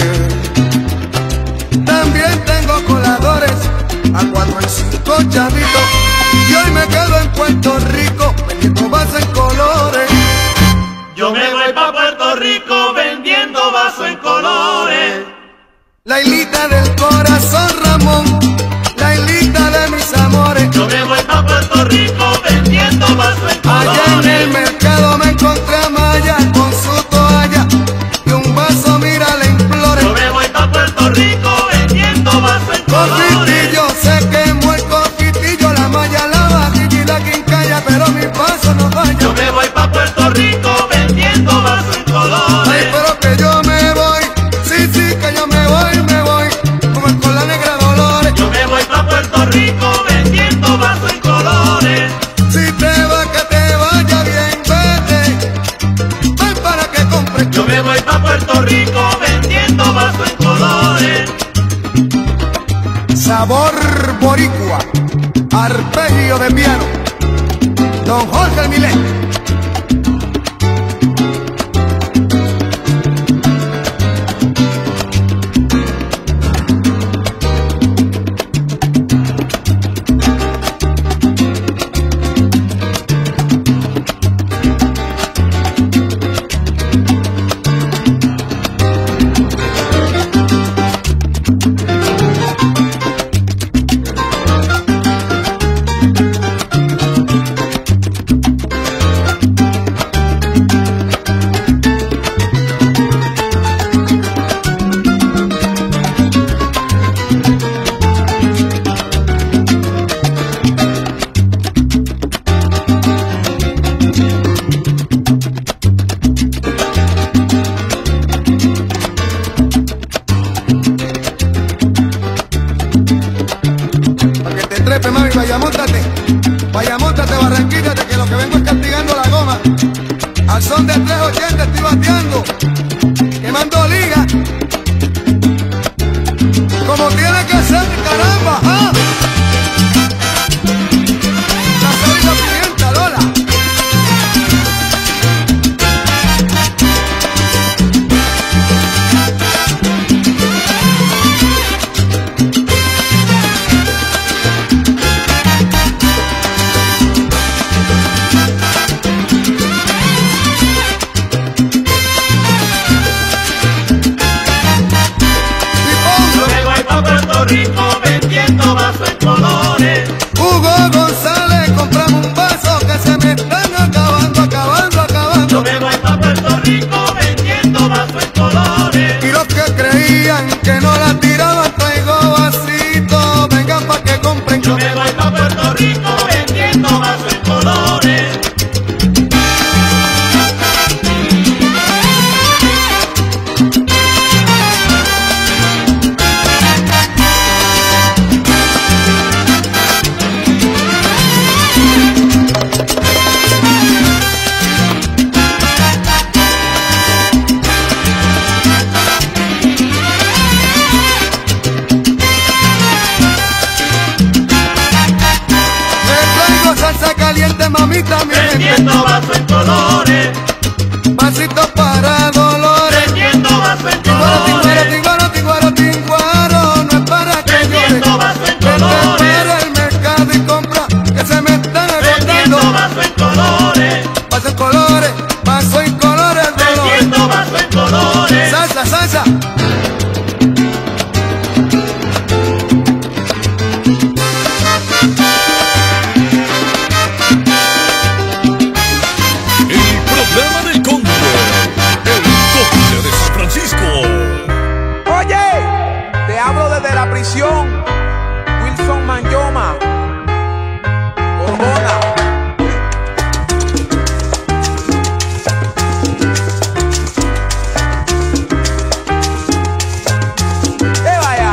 También tengo coladores a cuatro y cinco chavitos, y hoy me quedo en Puerto Rico vendiendo vasos en colores. Yo me voy pa' Puerto Rico vendiendo vasos en colores. La hilita del corazón, Ramón, la hilita de mis amores. Yo me voy pa' Puerto Rico vendiendo vasos en colores. Allá en el mercado me encontré a Maya con su toalla y un vaso, mira, le imploré. Yo me voy pa' Puerto Rico vendiendo vasos en colores. Cofitillo, se quemó el cofitillo, la malla, la vajilla y la quincalla, pero mi paso no falla. Yo me voy pa' Puerto Rico vendiendo vasos en colores. Ay, pero que yo me voy, sí, sí, que yo me voy, me voy, como el con la negra Dolores. Yo me voy pa' Puerto Rico vendiendo vasos en colores. Si te va, que te vaya bien, vete, ven para que compres. Yo me voy pa' Puerto Rico vendiendo vasos en colores. Sabor boricua, arpegio de piano, don Jorge Milén. Trepe, mami, vaya, móntate, vaya, móntate, barranquíllate, que lo que vengo es castigando la goma. Al son de tres ochenta estoy bateando, quemando liga, como tiene que ser, caramba, ¿ah? La sal y la pimienta, Lola. vaso en colores, vaso en colores, vaso en colores, te siento vaso en colores. Salsa, salsa. El programa del Conde, el Conde de San Francisco. Oye, te hablo desde la prisión, Wilson Manyoma, Borbona. ¡Eh, vaya!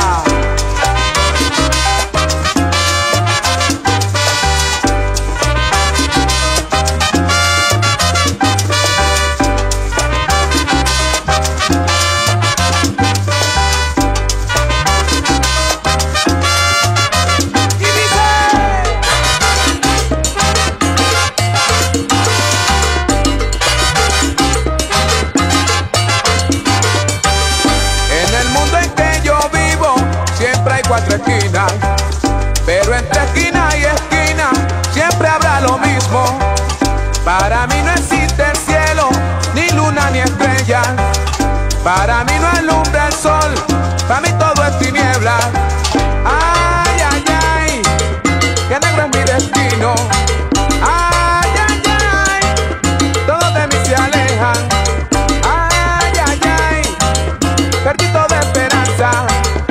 Cuatro esquinas, pero entre esquina y esquina siempre habrá lo mismo. Para mí no existe el cielo, ni luna ni estrella. Para mí no alumbra el sol, para mí todo es tiniebla. Ay, ay, ay, que negro es mi destino. Ay, ay, ay, todos de mí se alejan. Ay, ay, ay, perdí toda esperanza.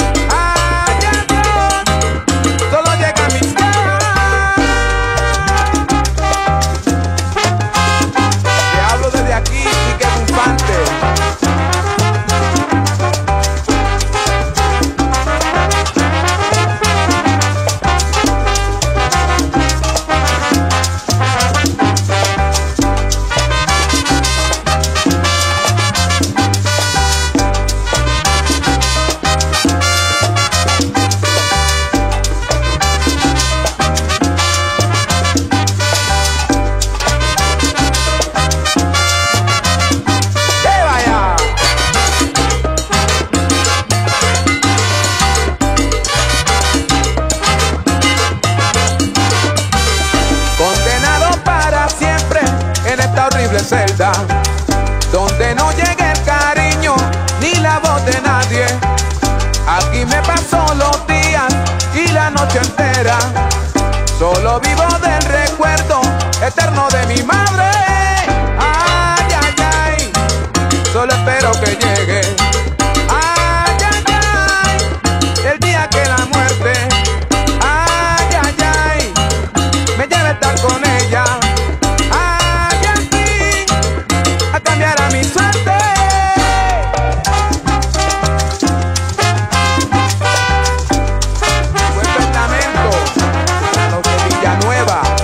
Celda, donde no llega el cariño ni la voz de nadie. Aquí me paso los días y la noche entera, solo vivo del recuerdo eterno de mi madre. Ay, ay, ay, solo espero que llegue. Ay, ay, ay, el día que la muerte, ay, ay, ay, me lleve a estar con ella. Cambiará mi suerte. Buen testamento a los de Villanueva.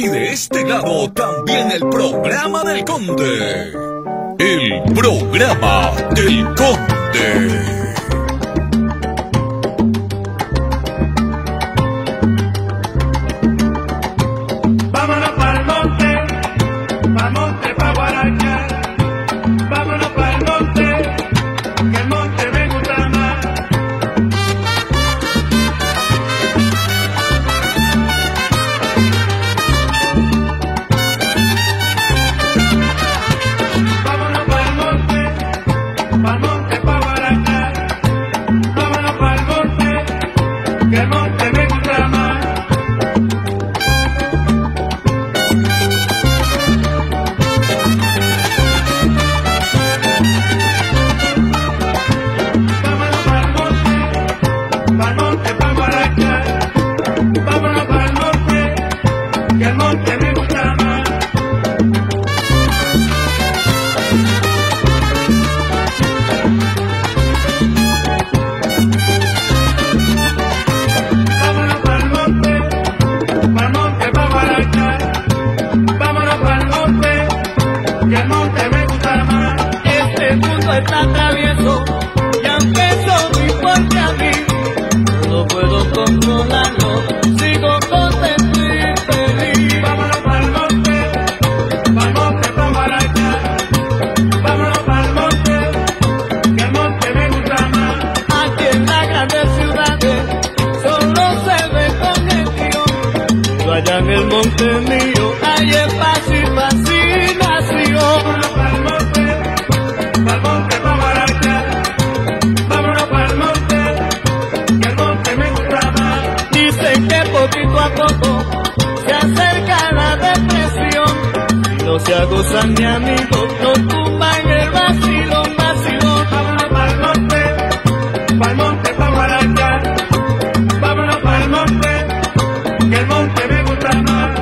Y de este lado también el programa del Conde. El programa del Conde. Vámonos para el monte, para el monte, para Guaracha. Vámonos para el monte, que el monte me gusta más. Vámonos para el monte, para el monte, para Guaracha. Vámonos para el monte, que el monte me gusta más. Vámonos para el monte, que el monte me gusta más. Vámonos para el monte, para el monte, para Guaracha. Vámonos para el monte, que el monte me gusta más. Este mundo está travieso y aunque eso no importa a mí, no puedo controlarlo, sigo contento y feliz. Vámonos para el monte, para el monte, para Guaracha. Vámonos para el monte, que el monte me gusta más. Aquí en las grandes ciudades solo se ve congestión, pero allá en el monte mío hay espacio y fascinación. Vámonos para el monte, para el monte, para Guaracha. Vámonos para el monte, que el monte me gusta más. Dicen que poquito a poco se acerca la depresión, si no se aguzan mi amigo, no tumban el vacilón, vacilón. Vámonos para el monte, para el monte, para Guaracha. Vámonos para el monte, que el monte me gusta más.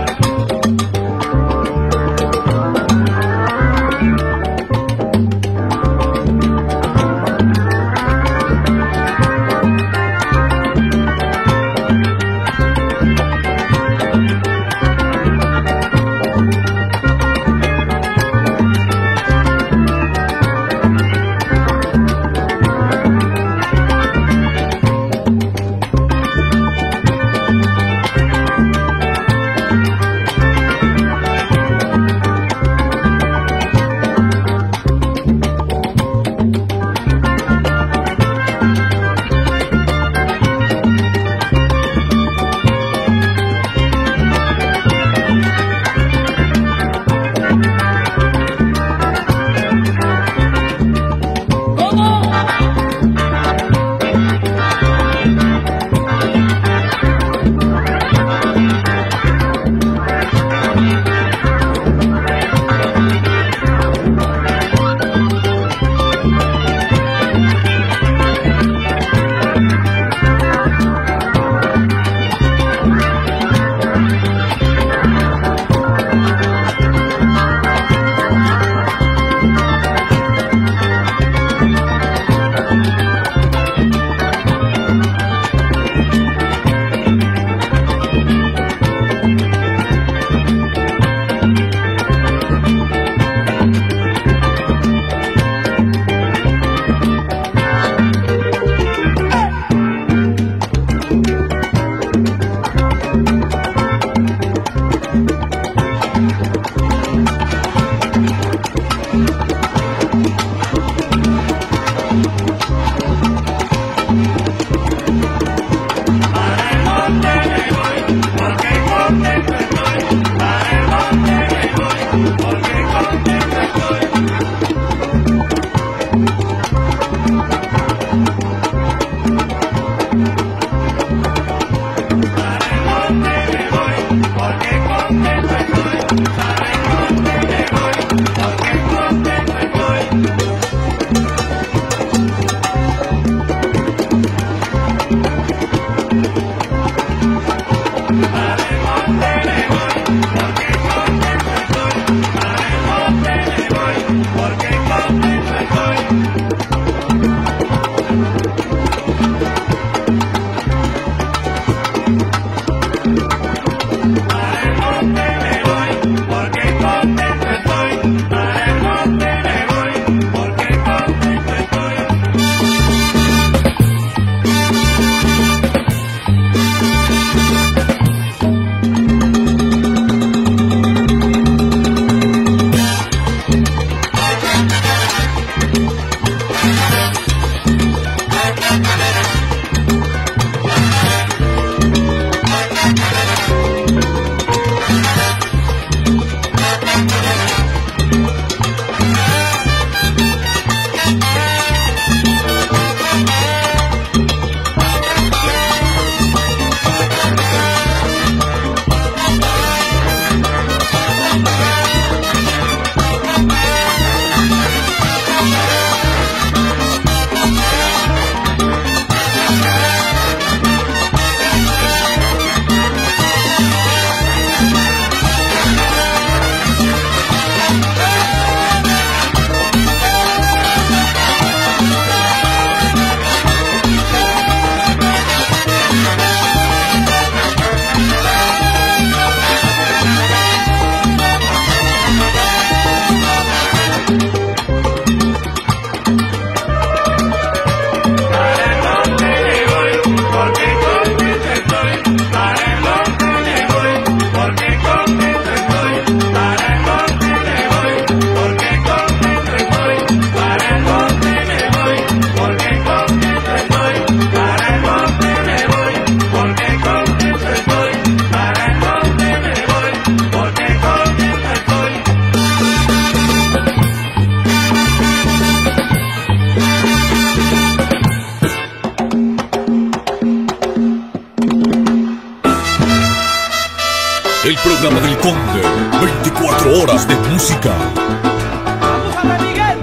Conde, veinticuatro horas de música. ¡Abúsate, Miguel!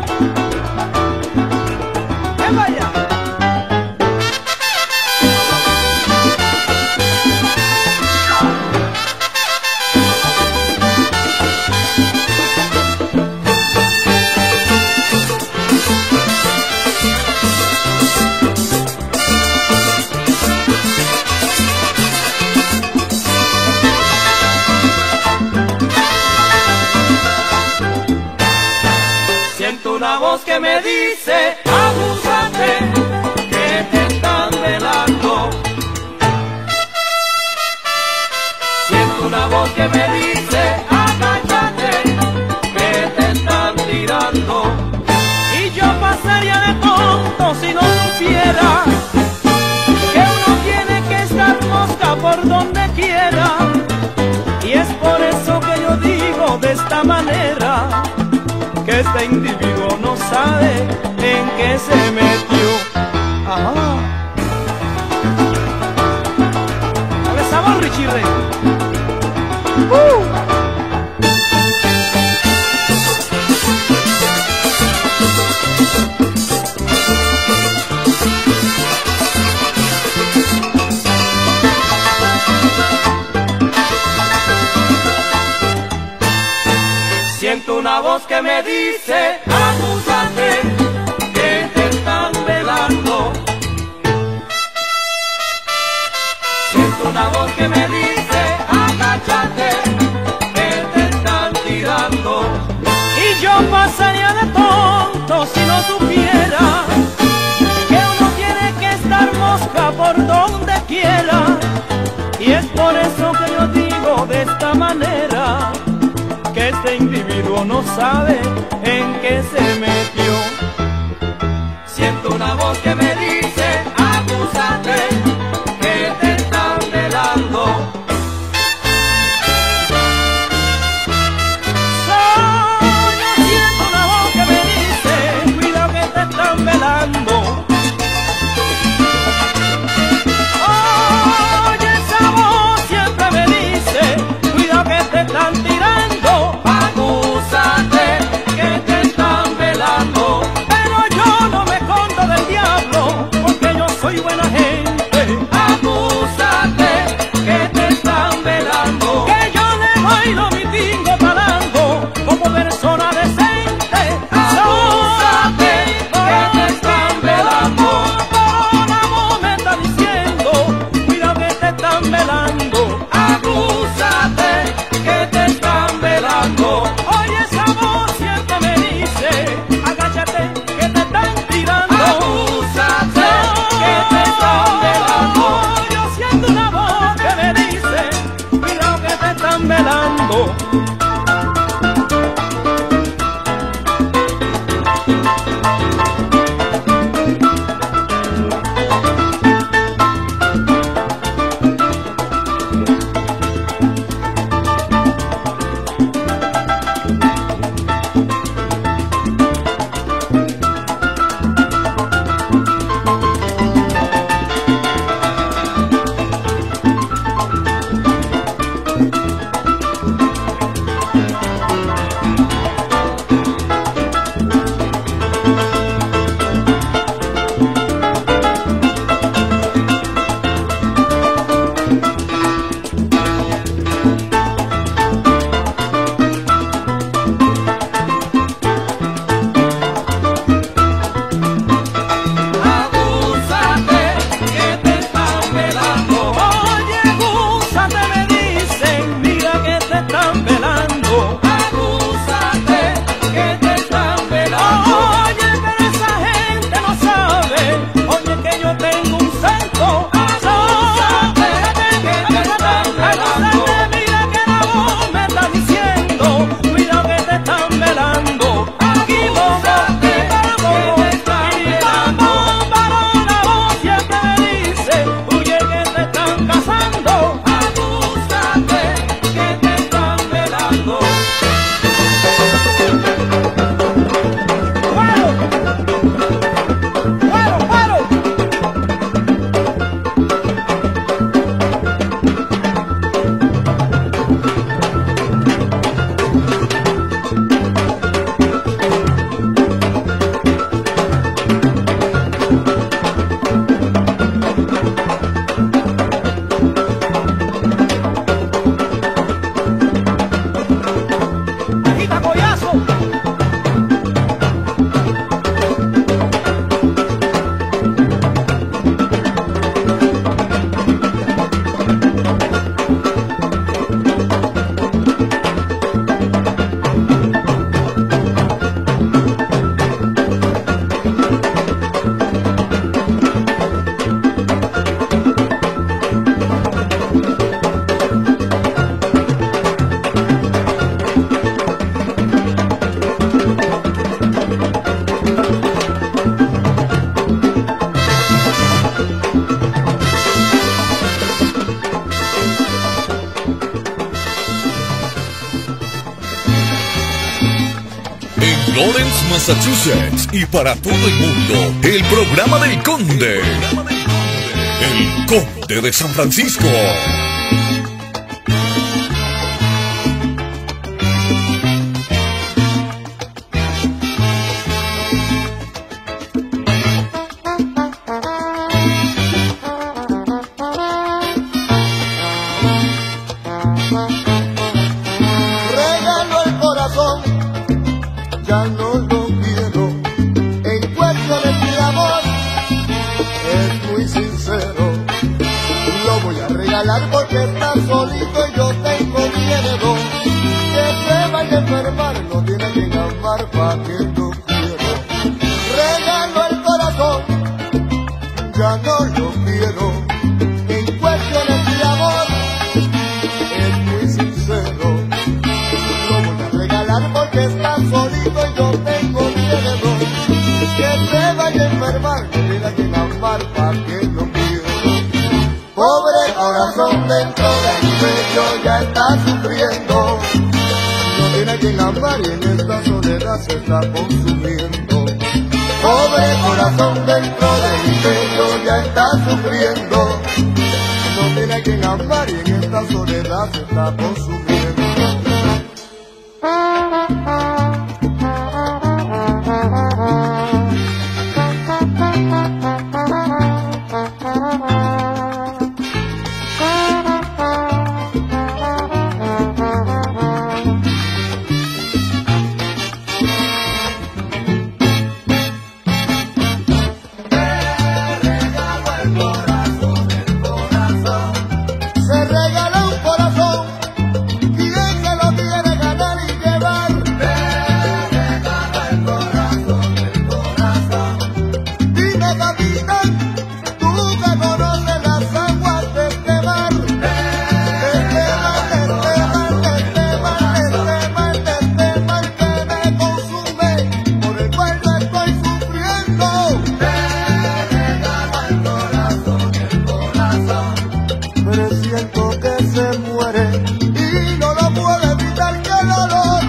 ¡Ven vaya! Una voz que me dice, abúsate, que te están velando. Siento una voz que me dice, agáchate, que te están tirando. Y yo pasaría de tonto si no supiera que uno tiene que estar mosca por donde quiera. Y es por eso que yo digo de esta manera, que este individuo no sabe en qué se metió. Ajá. Dale sabor, Richie Ray. Uh. Siento una voz que me dice, abúsate, que te están velando. Siento una voz que me dice, agáchate, que te están tirando. Y yo pasaría de tonto si no supiera que uno tiene que estar mosca por donde quiera. Y es por eso que yo digo de esta manera, que este individuo no sabe en qué se metió. Siento una voz que me dice, abúsate, que te están velando. Yo siento una voz que me dice, cuidado que te están velando. Oye, esa voz siempre me dice, cuidado que te están tirando. Abúsate, que te están velando. Pero yo no me escondo del diablo, porque yo soy buena gente. Abúsate, que te están velando. Que yo le bailo mi tingo talando como persona decente. Abúsate, que te están velando. Pero la voz me está diciendo, cuidado que te están velando. Abúsate, que te están velando. Oye, esa voz siempre me dice, agáchate que te están tirando. Abúsate, que te están velando. Yo siento una voz que me dice, cuidado que te están velando. En Lawrence, Massachusetts y para todo el mundo, el programa del Conde. El Conde de San Francisco. Regalo el corazón, ya no lo quiero. En cuestiones de amor, es muy sincero. Lo voy a regalar porque está solito y yo tengo miedo. Que se vaya a enfermar, no tiene quien amar pa' que lo quiero. Regalo el corazón, ya no lo quiero. En cuestiones de amor, es muy sincero. Lo voy a regalar porque está solito y yo tengo miedo. Que se vaya a enfermar, no tiene quien amar pa' que lo quiero. Pobre corazón dentro de mi pecho ya está sufriendo. No tiene quien amar y en esta soledad se está consumiendo. Pobre corazón dentro de mi pecho ya está sufriendo. No tiene quien amar y en esta soledad se está consumiendo. Se regala un corazón, ¿quién se lo quiere ganar y llevar? Te regala el corazón, el corazón. Dime, capitán, tú que conoces las aguas de este mar. De este mar, de este mar, de este mar, de este mar, de este mar que me consume, por el cual yo estoy sufriendo. Te regala el corazón, el corazón. Pero siento que se muere y no lo puedo evitar que el olor.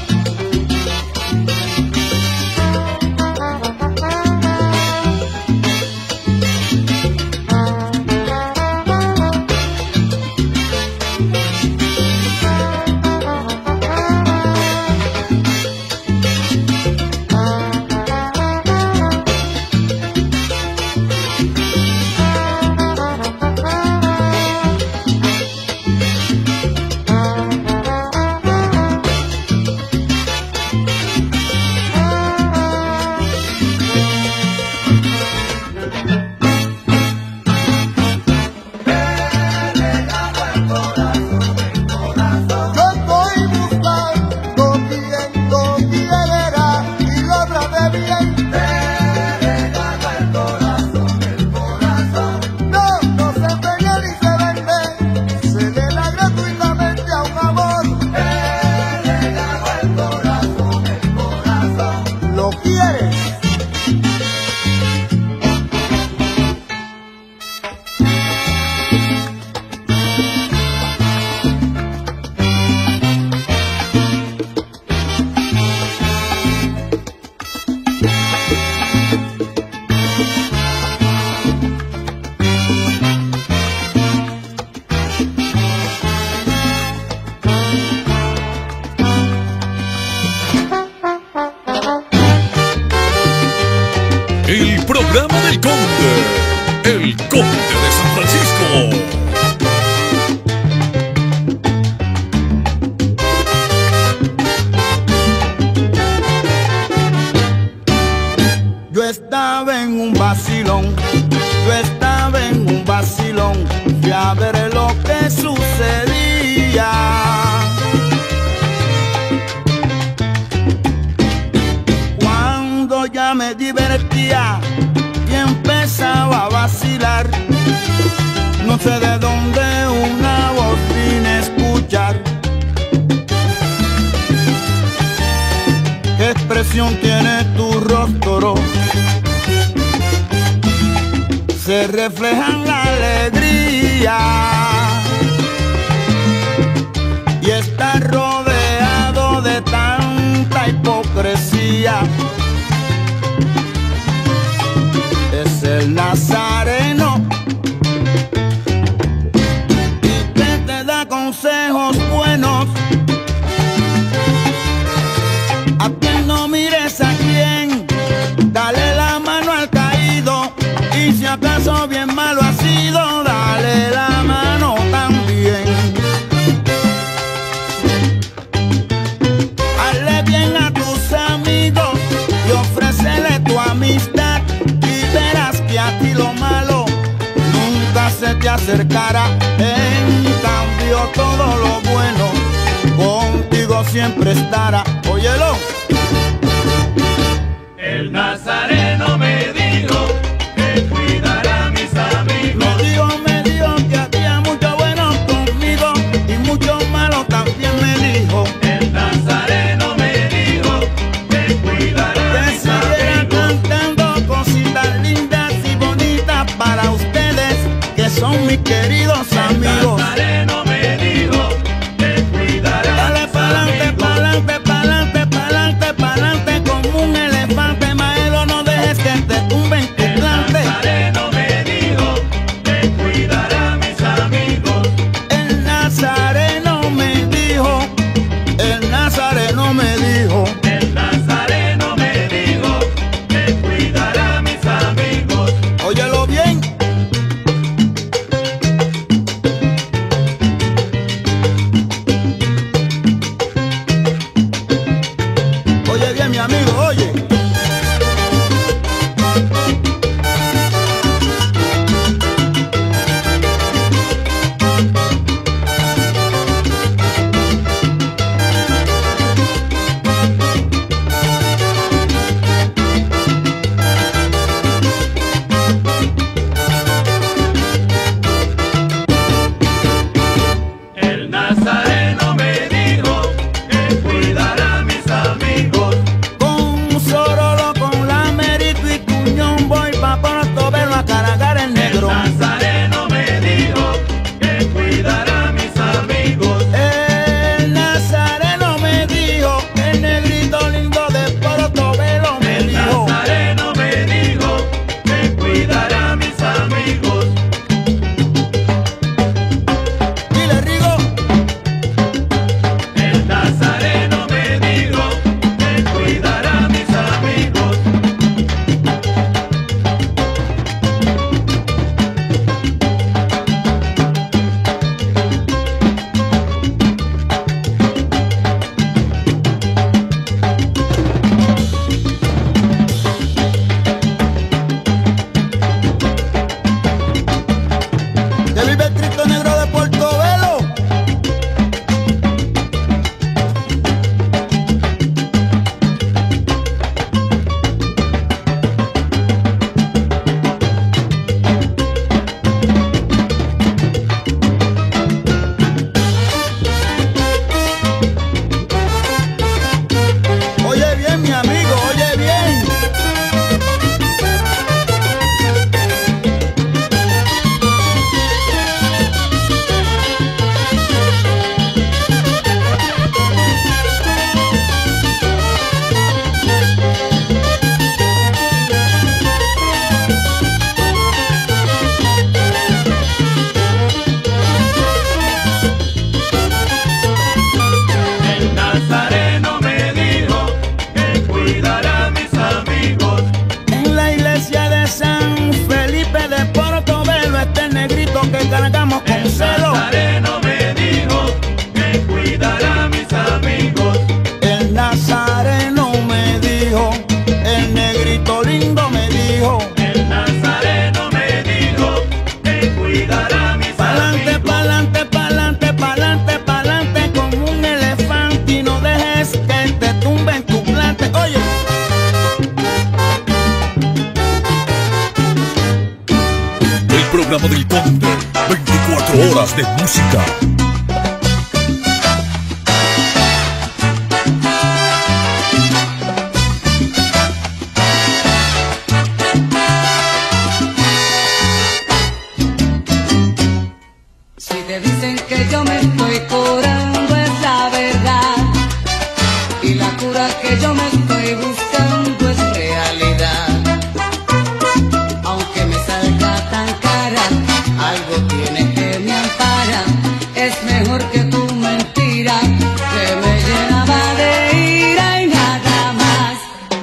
Yo estoy buscando quien no quiera y lo trate bien. Te regala el corazón, el corazón. No, no se empeña ni se vende, se le da gratuitamente a un amor. Te regala el corazón, el corazón. ¿Lo quieres? El programa del Conde. El Conde de San Francisco. Yo estaba en un vacilón, yo estaba en un vacilón, fui a ver lo que sucedía. Cuando ya me divertía y empezaba a vacilar, no sé de dónde una voz vine a escuchar. ¿Qué expresión tiene tu rostro? Se refleja en la alegría y está rodeado de tanta hipocresía. acercara. En cambio todo lo bueno contigo siempre estará. Óyelo. El Nazareno me dijo que cuidará a mis amigos. Me dijo, me dijo que hacía mucho bueno conmigo y mucho malo también me dijo. El Nazareno me dijo que cuidará a mis amigos. Que siguiera cantando cositas lindas y bonitas para ustedes, que son mis queridos amigos. El Nazareno me dijo que cuidará. Dale pa'lante, pa'lante, pa'lante, pa'lante, pa'lante como un elefante, Maelo, no dejes que te tumben tu plante. El Nazareno me dijo que cuidará a mis amigos. El Nazareno me dijo, el Nazareno me dijo. El Nazareno me dijo que cuidará a mis amigos. Óyelo bien. Oye bien, mi amigo, oye. El Nazareno me dijo que cuidará a mis amigos. Con Sorolo, con la Merito y Cuñón voy pa' Portobelo a cargar el negro. El Nazareno me dijo que cuidará a mis amigos. El Nazareno me dijo, el negrito lindo de Portobelo me El dijo. Nazareno me dijo que cuidará a mis amigos. Dile, Rigo. El Nazareno me dijo que cuidará a mis amigos. Que vive el Cristo Negro de Portobelo. Oye bien, mi amigo, oye bien. El Nazareno me dijo que cuidará a mis amigos. En la iglesia de San Felipe de Portobelo, este negrito que cargamos con El celo. Nazareno me dijo que cuidará a mis amigos. El Nazareno me dijo, el negrito lindo me dijo. El Nazareno me dijo que cuidará a mis Pa'lante, amigos. pa'lante, pa'lante, pa'lante, pa'lante como un elefante y no dejes que te tumben tu plante. Oye. El programa del Conde, veinticuatro horas de música. Si te dicen que yo me estoy curando es la verdad, y la cura que yo me estoy buscando es realidad. Aunque me salga tan cara, algo tiene que me ampara. Es mejor que tu mentira, que me llenaba de ira y nada más.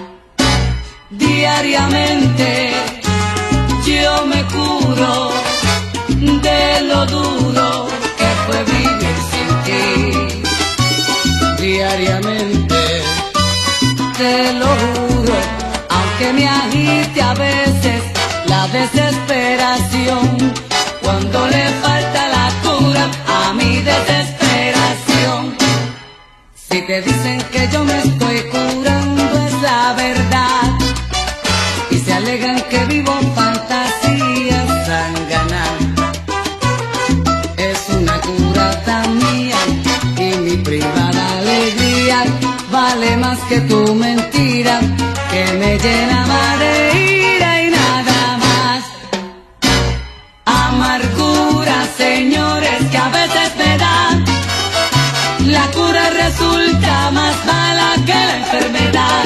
Diariamente yo me curo de lo duro que fue vivir sin ti. Diariamente te lo juro, aunque me agite a veces la desesperación, cuando le falta la cura a mi desesperación. Si te dicen que yo me estoy curando es la verdad, y se alegan que vivo fantasías sanganas. Es una cura tan mía y mi privada alegría vale más que tu mentira que me llenaba de ira y nada más. Amargura, señores, que a veces me dan. La cura resulta más mala que la enfermedad.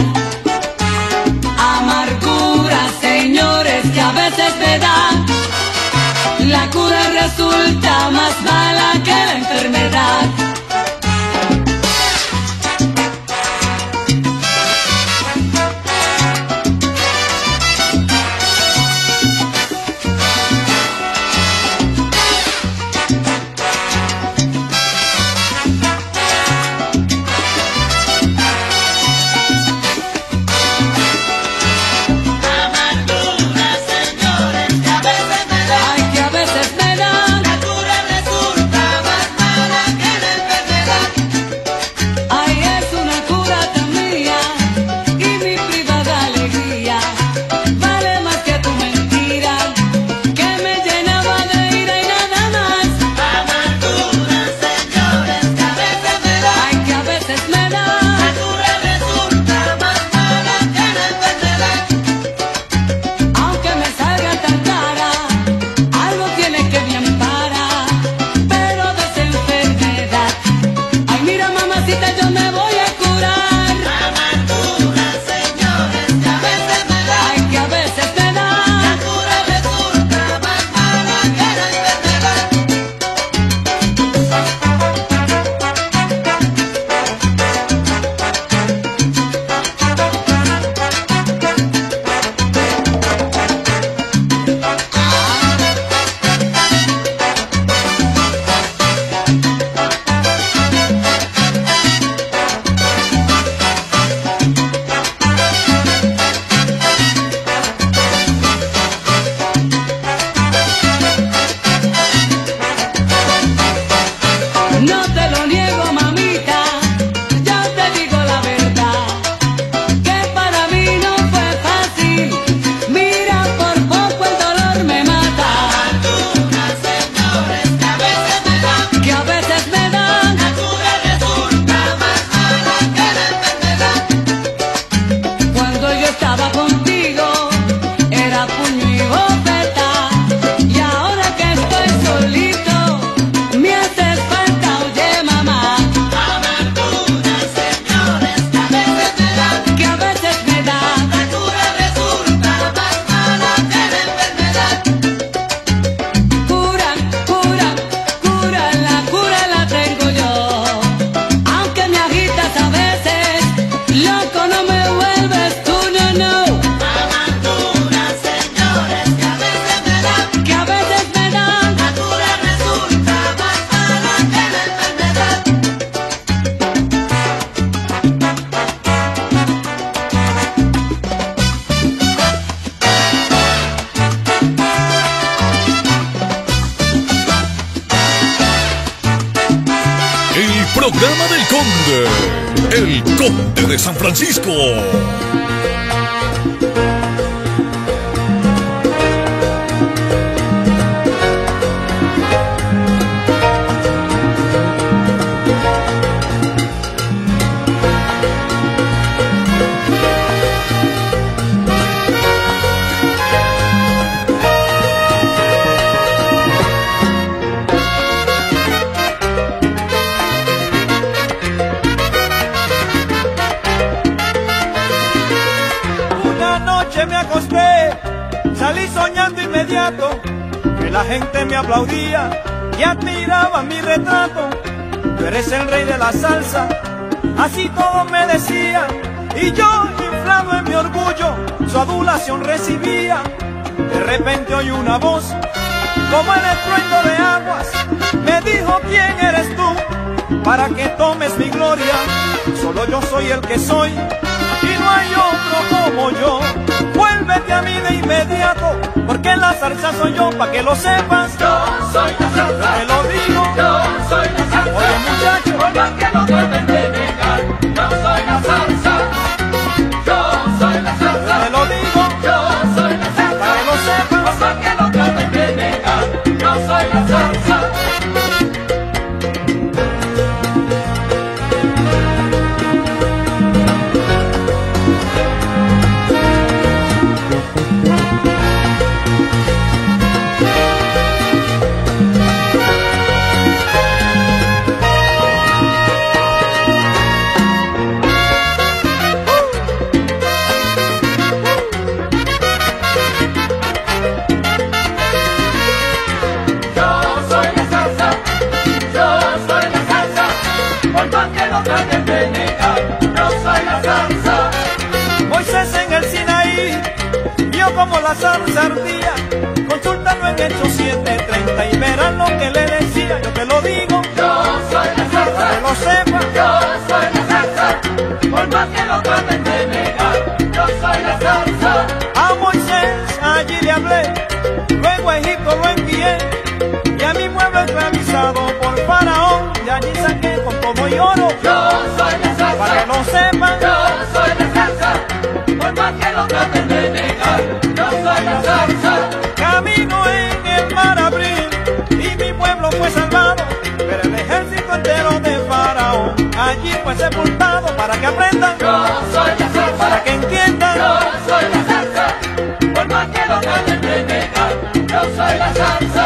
Amargura, señores, que a veces me dan. La cura resulta más mala que la enfermedad. Programa del Conde, el Conde de San Francisco. Salí soñando inmediato que la gente me aplaudía y admiraba mi retrato. Tú eres el rey de la salsa, así todos me decían, y yo, inflado en mi orgullo, su adulación recibía. De repente oí una voz, como el estruendo de aguas, me dijo: ¿quién eres tú? Para que tomes mi gloria, solo yo soy el que soy, y no hay otro como yo. Vuélvete a mí de inmediato, porque la salsa soy yo, pa' que lo sepas. Yo soy la salsa, te lo digo. Yo soy la salsa. Oye muchacho, por más que lo traten de negar, yo soy la salsa. Yo soy la salsa, te lo digo. Yo soy la salsa, pa' que lo sepas. por más que lo traten de negar, yo soy la salsa. Moisés en el Sinaí vio como la salsa ardía. Consúltalo en Hechos siete treinta y verán lo que le decía. Yo te lo digo, yo soy la salsa, que lo sepas. Yo soy la salsa, por más que lo traten de negar, yo soy la salsa. A Moisés allí le hablé, luego a Egipto lo envié, y a mi pueblo esclavizado por Faraón, de allí saqué con todo y oro. Yo soy la salsa, para que lo sepan. Yo soy la salsa, por más que lo traten de negar, yo soy la salsa. Camino en el mar abrir, y mi pueblo fue salvado, pero el ejército entero de Faraón allí fue sepultado. Para que aprendan, yo soy la salsa, para que entiendan, yo soy la salsa, por más que lo traten de negar, yo soy la salsa.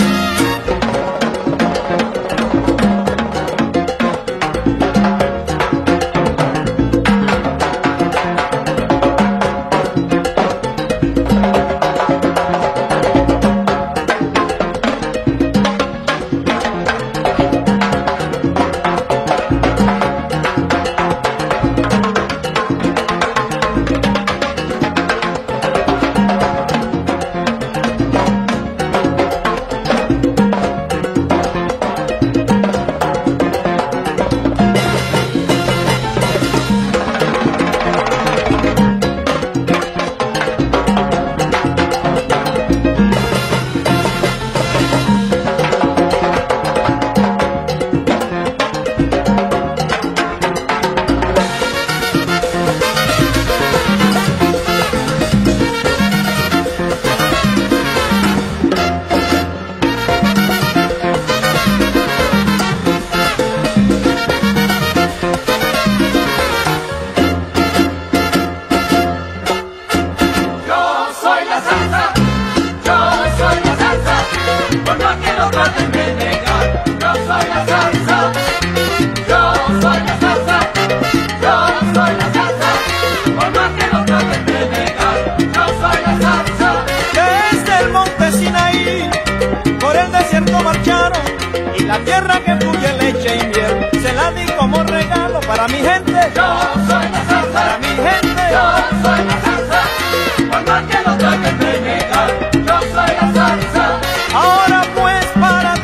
La tierra que fluye leche y miel, se la di como regalo para mi gente. Yo soy la salsa, para mi gente. Yo soy la salsa, por más que lo traten de negar, yo soy la salsa. Ahora pues párate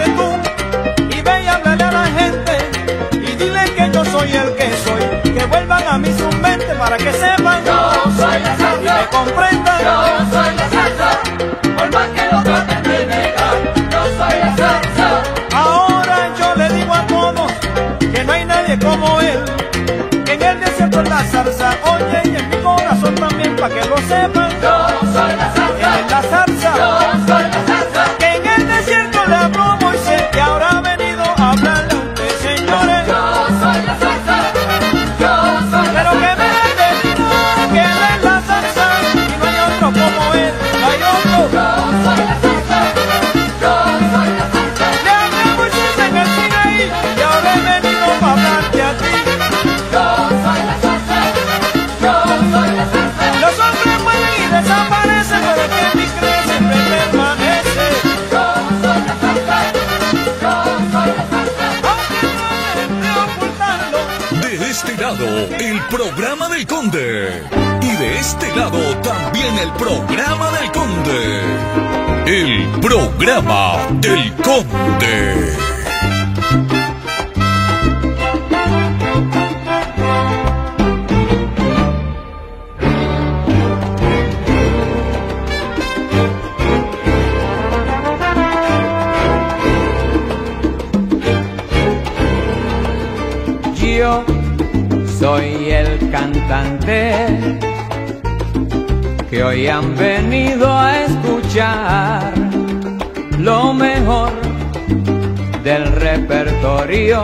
tú y ve y háblale a la gente y dile que yo soy el que soy, que vuelvan a mí su mente para que sepan. Yo soy la salsa, y me comprendan. Yo soy la salsa, por más que lo traten de negar, yo soy la salsa. Ahora yo le digo a todos que no hay nadie como él, que en el desierto es la salsa, oye, y en mi corazón también, para que lo sepan. Yo soy la salsa, él es la salsa. Yo soy la salsa, que en el desierto le habló Moisés, que ahora ha venido a hablarle a usted, señores. Yo soy la salsa, yo soy la pero salsa, que me determinó que él es la salsa, y no hay otro como él, no hay otro. yo soy la salsa, yo soy la salsa. Le hablé a Moisés en el Sinaí, y ahora he venido para hablarte a ti. Yo soy la salsa, yo soy la salsa. Los hombres mueren y desaparecen, pero el que en mí cree siempre permanece. Yo soy la salsa, yo soy la salsa. Aunque no esté ocultando. De este lado, el programa del Conde. Y de este lado, también el programa del Conde. El programa del Conde. Soy el cantante que hoy han venido a escuchar lo mejor del repertorio.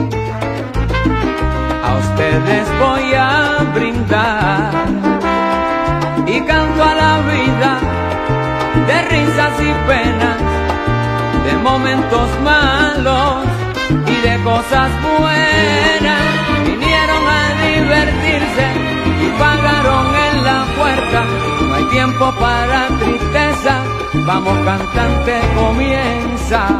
A ustedes voy a brindar y canto a la vida de risas y penas, de momentos malos y de cosas buenas. Vinieron a divertirse y pagaron en la puerta. No hay tiempo para tristeza, vamos cantante, comienza.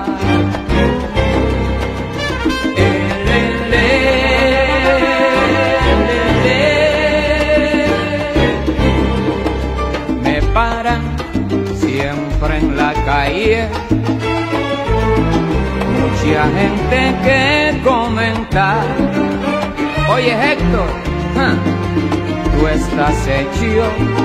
Me paran siempre en la calle, mucha gente que comentar. Oye Héctor, ¿ah? Tú estás hecho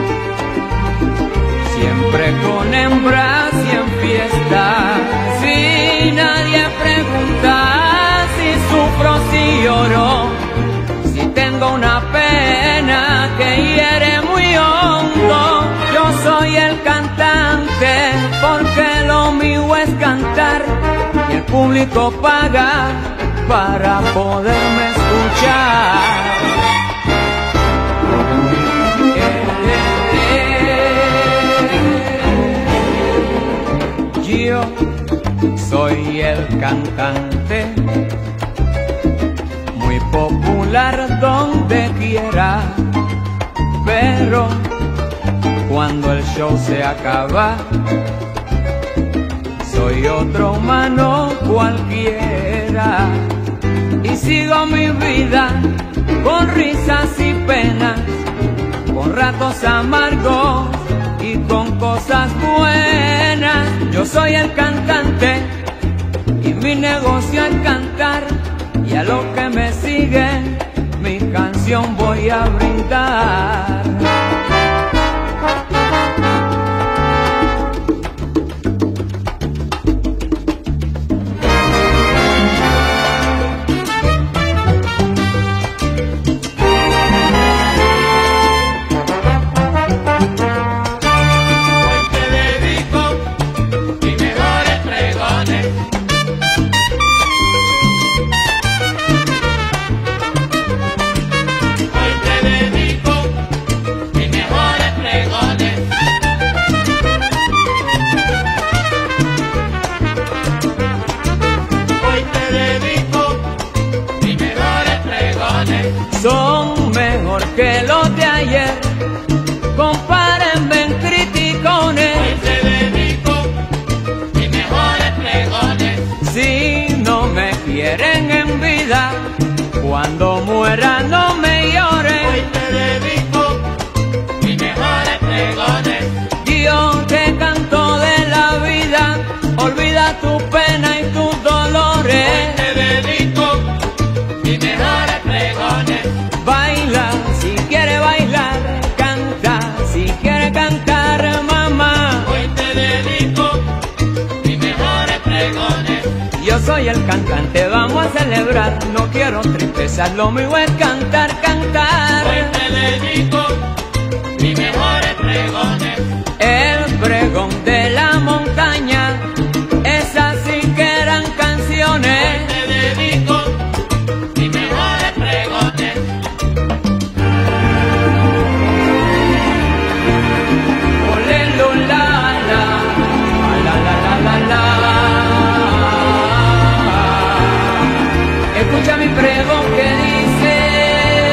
siempre con hembras y en fiesta. Si nadie pregunta si sufro, si lloro, si tengo una pena que hiere muy hondo. Yo soy el cantante porque lo mío es cantar y el público paga para poderme escuchar. Yo soy el cantante, muy popular donde quiera, pero cuando el show se acaba, soy otro humano cualquiera. Y sigo mi vida con risas y penas, con ratos amargos y con cosas buenas. Yo soy el cantante y mi negocio es cantar, y a los que me siguen mi canción voy a brindar. Son mejor que los de ayer, compárenme en criticones. Hoy te dedico mis mejores pregones. Si no me quieren en vida, cuando muera no me lloren. Hoy te dedico mis mejores pregones. Yo te canto de la vida, olvida tu pena y tus dolores. Hoy te dedico mis mejores pregones. Baila si quiere bailar, canta si quiere cantar, mamá. Hoy te dedico mis mejores pregones. Yo soy el cantante, vamos a celebrar, no quiero tristeza, lo mío es cantar, cantar. Hoy te dedico mis mejores pregones. El pregón de la montaña, esas sí que eran canciones. Hoy te dedico mis mejores pregones. Ole, lo, la, la, la, la, la, la, la. Escucha mi pregón que dice: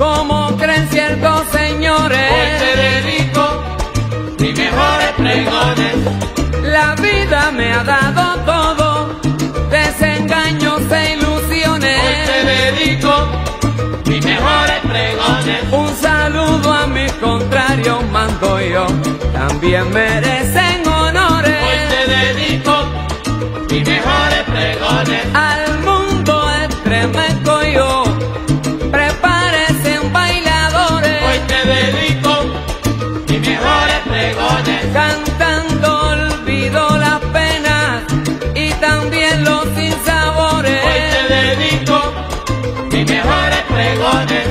como creen ciertos señores. Hoy te dedico mis mejores pregones. La vida me ha dado todo, desengaños e ilusiones. Hoy te dedico mis mejores pregones. Un saludo a mis contrarios mando yo, también merecen honores. Hoy te dedico mis mejores pregones. Al mundo estremezco yo, prepárense bailadores. Hoy te dedico mis mejores pregones. Cantando olvido las penas y también los sinsabores. Hoy te dedico mis mejores pregones.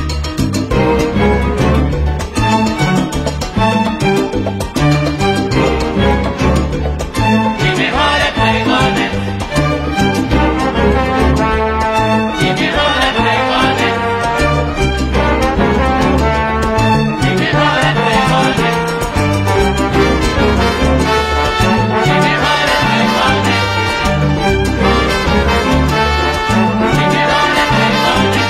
Mis mejores pregones. Mis mejores pregones. Mis mejores pregones. Mis mejores pregones. Mis mejores pregones.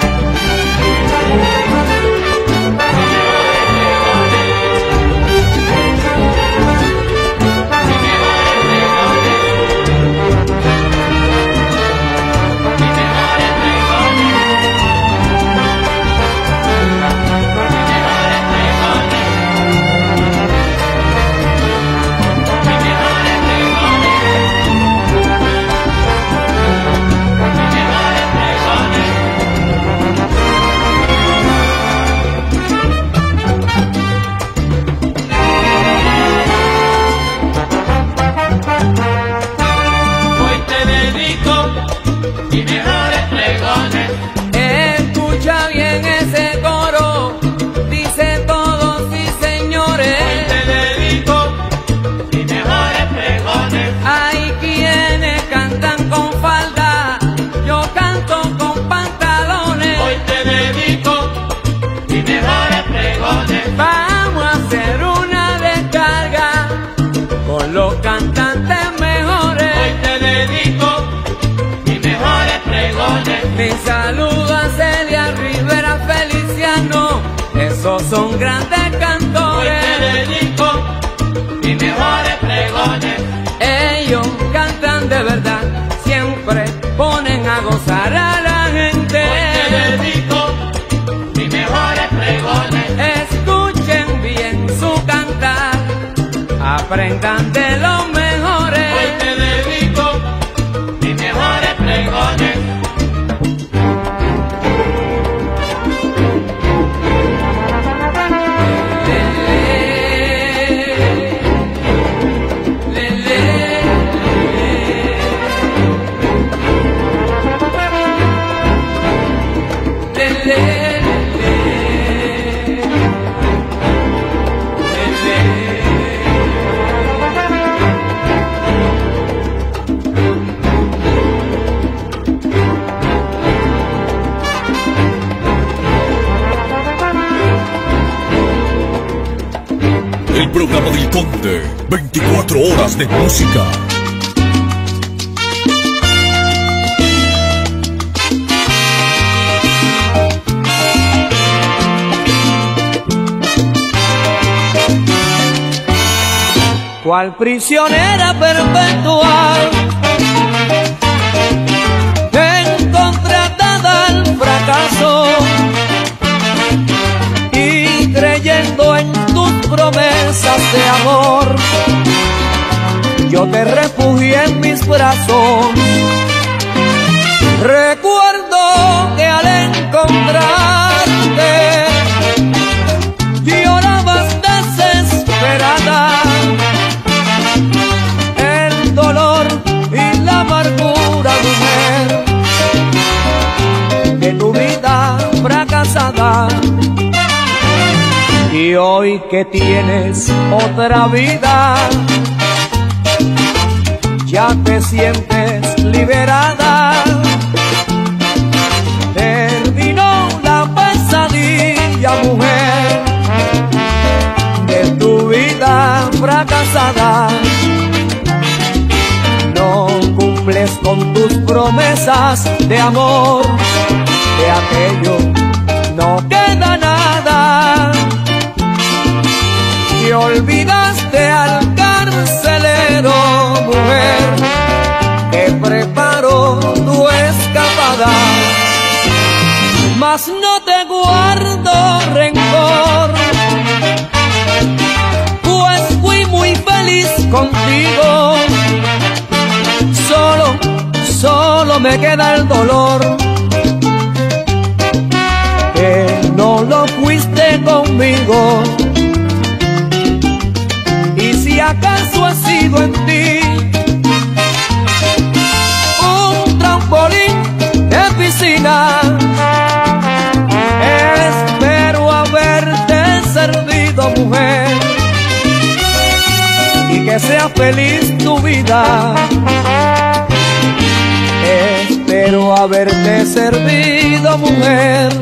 Hoy te dedico mis mejores pregones. Escucha bien ese coro, dice todos sí señores. Hoy te dedico mis mejores pregones. Hay quienes cantan con falda, yo canto con pantalones. Hoy te dedico mis mejores pregones. Vamos a hacer una descarga con los cantantes mejores. Hoy te dedico mis mejores pregones. Mi saludo a Celia Rivera Feliciano, esos son grandes Hoy te cantores. dedico mis mejores pregones. Ellos cantan de verdad, siempre ponen a gozar a la gente. Hoy te dedico mis mejores pregones. Escuchen bien su cantar, aprendan de los mejores. Hoy te dedico mis mejores pregones. Le, le, le, le, le, le, El programa del Conde, veinticuatro horas de música. Cual prisionera perpetual, contratada al fracaso y creyendo en tus promesas de amor, yo te refugié en mis brazos. Recuerdo que al encontrarte llorabas desesperada, el dolor y la amargura, mujer, de tu vida fracasada. Y hoy que tienes otra vida, ya te sientes liberada. Terminó la pesadilla, mujer, de tu vida fracasada. No cumples con tus promesas de amor, de aquello no queda nada. Y olvidaste al carcelero, mujer, que preparó tu escapada. Mas no te guardo rencor, pues fui muy feliz contigo. Solo, solo me queda el dolor, que no lo fuiste conmigo. Y si acaso ha sido en ti un trampolín de piscina, espero haberte servido, mujer, y que sea feliz tu vida. Espero haberte servido, mujer,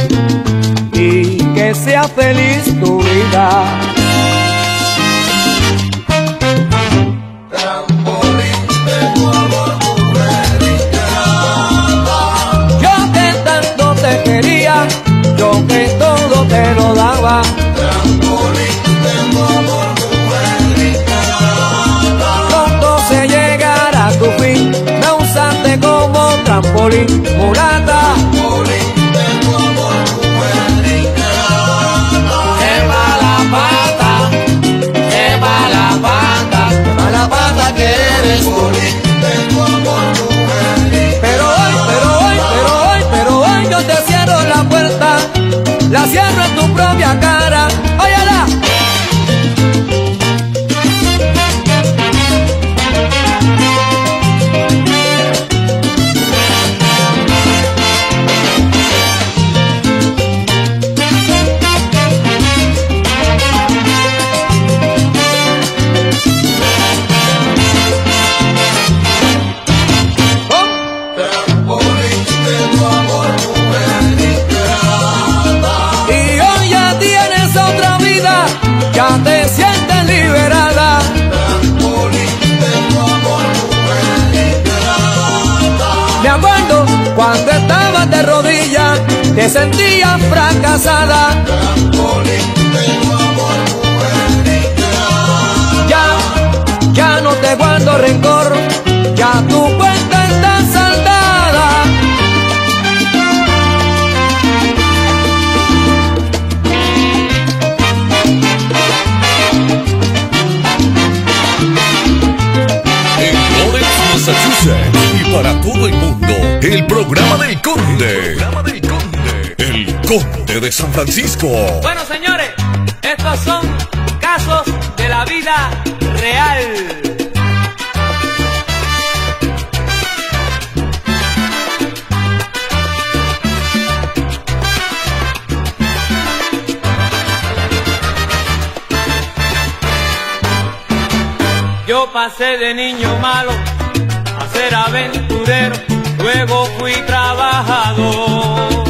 y que sea feliz tu vida. Trampolín de tu amor, mujer ingrata. Yo que tanto te quería, yo que todo te lo daba. Trampolín de tu amor, mujer ingrata. Pronto se llegará a tu fin, me usaste como trampolín, mulata. Trampolín de tu amor, mujer ingrata. Qué mala pata, qué mala pata, qué mala pata que eres tú. Trampolín de tu amor, mujer ingrata. Pero hoy, pero hoy, pero hoy, pero hoy yo te cierro la puerta, la cierro en tu propia cara. ¡Óyala! Trampolín de tu amor, mujer ingrata. Y hoy ya tienes otra vida, ya te sientes liberada. Trampolín de tu amor, mujer ingrata. Me acuerdo cuando estabas de rodillas, te sentías fracasada. Trampolín de tu amor, mujer ingrata. Ya, ya no te guardo rencor, ya tu cuenta está saldada. En Lawrence, Massachusetts, y para todo el mundo, el programa del Conde. El programa del Conde. El Conde de San Francisco. Bueno, señores, estos son casos de la vida real. Yo pasé de niño malo a ser aventurero, luego fui trabajador.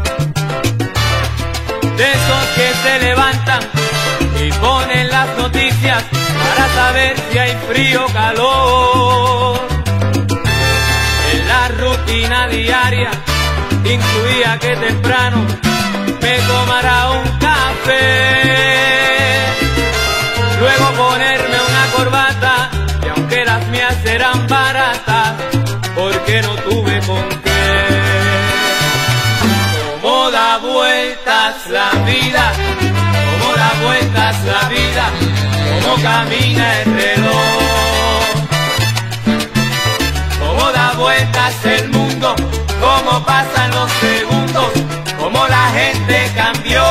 De esos que se levantan y ponen las noticias para saber si hay frío o calor. En la rutina diaria incluía que temprano me tomara un café, luego ponerme una corbata, y aunque las mías eran baratas, porque no tuve con qué. Cómo da vueltas la vida, cómo da vueltas la vida, cómo camina el reloj, cómo da vueltas el mundo, cómo pasan los segundos, cómo la gente cambió.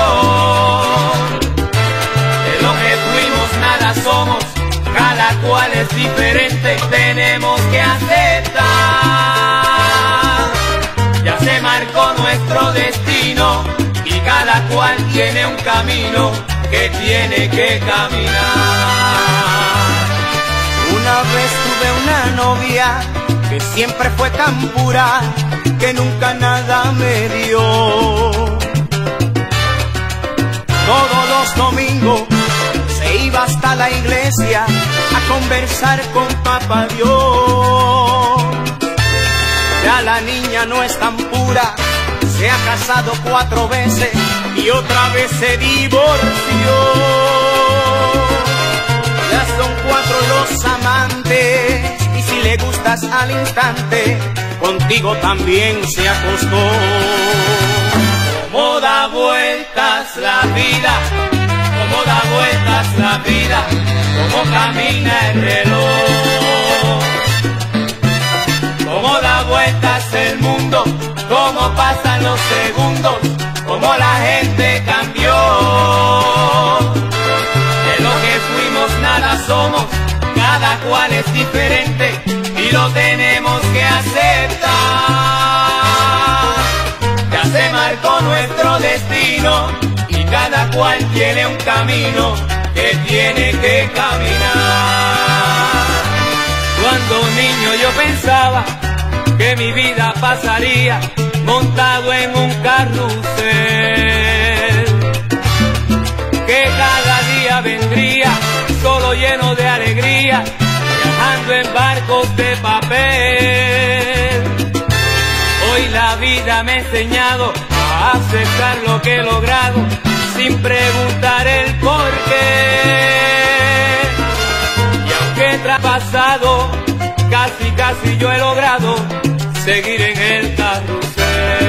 De lo que fuimos nada somos, cada cual es diferente, tenemos que aceptar. Ya se marcó nuestro destino y cada cual tiene un camino que tiene que caminar. Una vez tuve una novia que siempre fue tan pura que nunca nada me dio. Todos los domingos se iba hasta la iglesia a conversar con Papá Dios. Ya la niña no es tan pura, se ha casado cuatro veces y otra vez se divorció. Ya son cuatro los amantes y si le gustas al instante, contigo también se acostó. Cómo da vueltas la vida, cómo da vueltas la vida, cómo camina el reloj. Cómo da vueltas el mundo, cómo pasan los segundos, cómo la gente cambió. De lo que fuimos nada somos, cada cual es diferente y lo tenemos que aceptar. Ya se marcó nuestro destino y cada cual tiene un camino que tiene que caminar. Cuando niño yo pensaba que mi vida pasaría montado en un carrusel, que cada día vendría solo lleno de alegría, viajando en barcos de papel. Hoy la vida me ha enseñado a aceptar lo que he logrado sin preguntar el porqué. Y aunque he traspasado, casi casi yo he logrado seguir en el carrusel.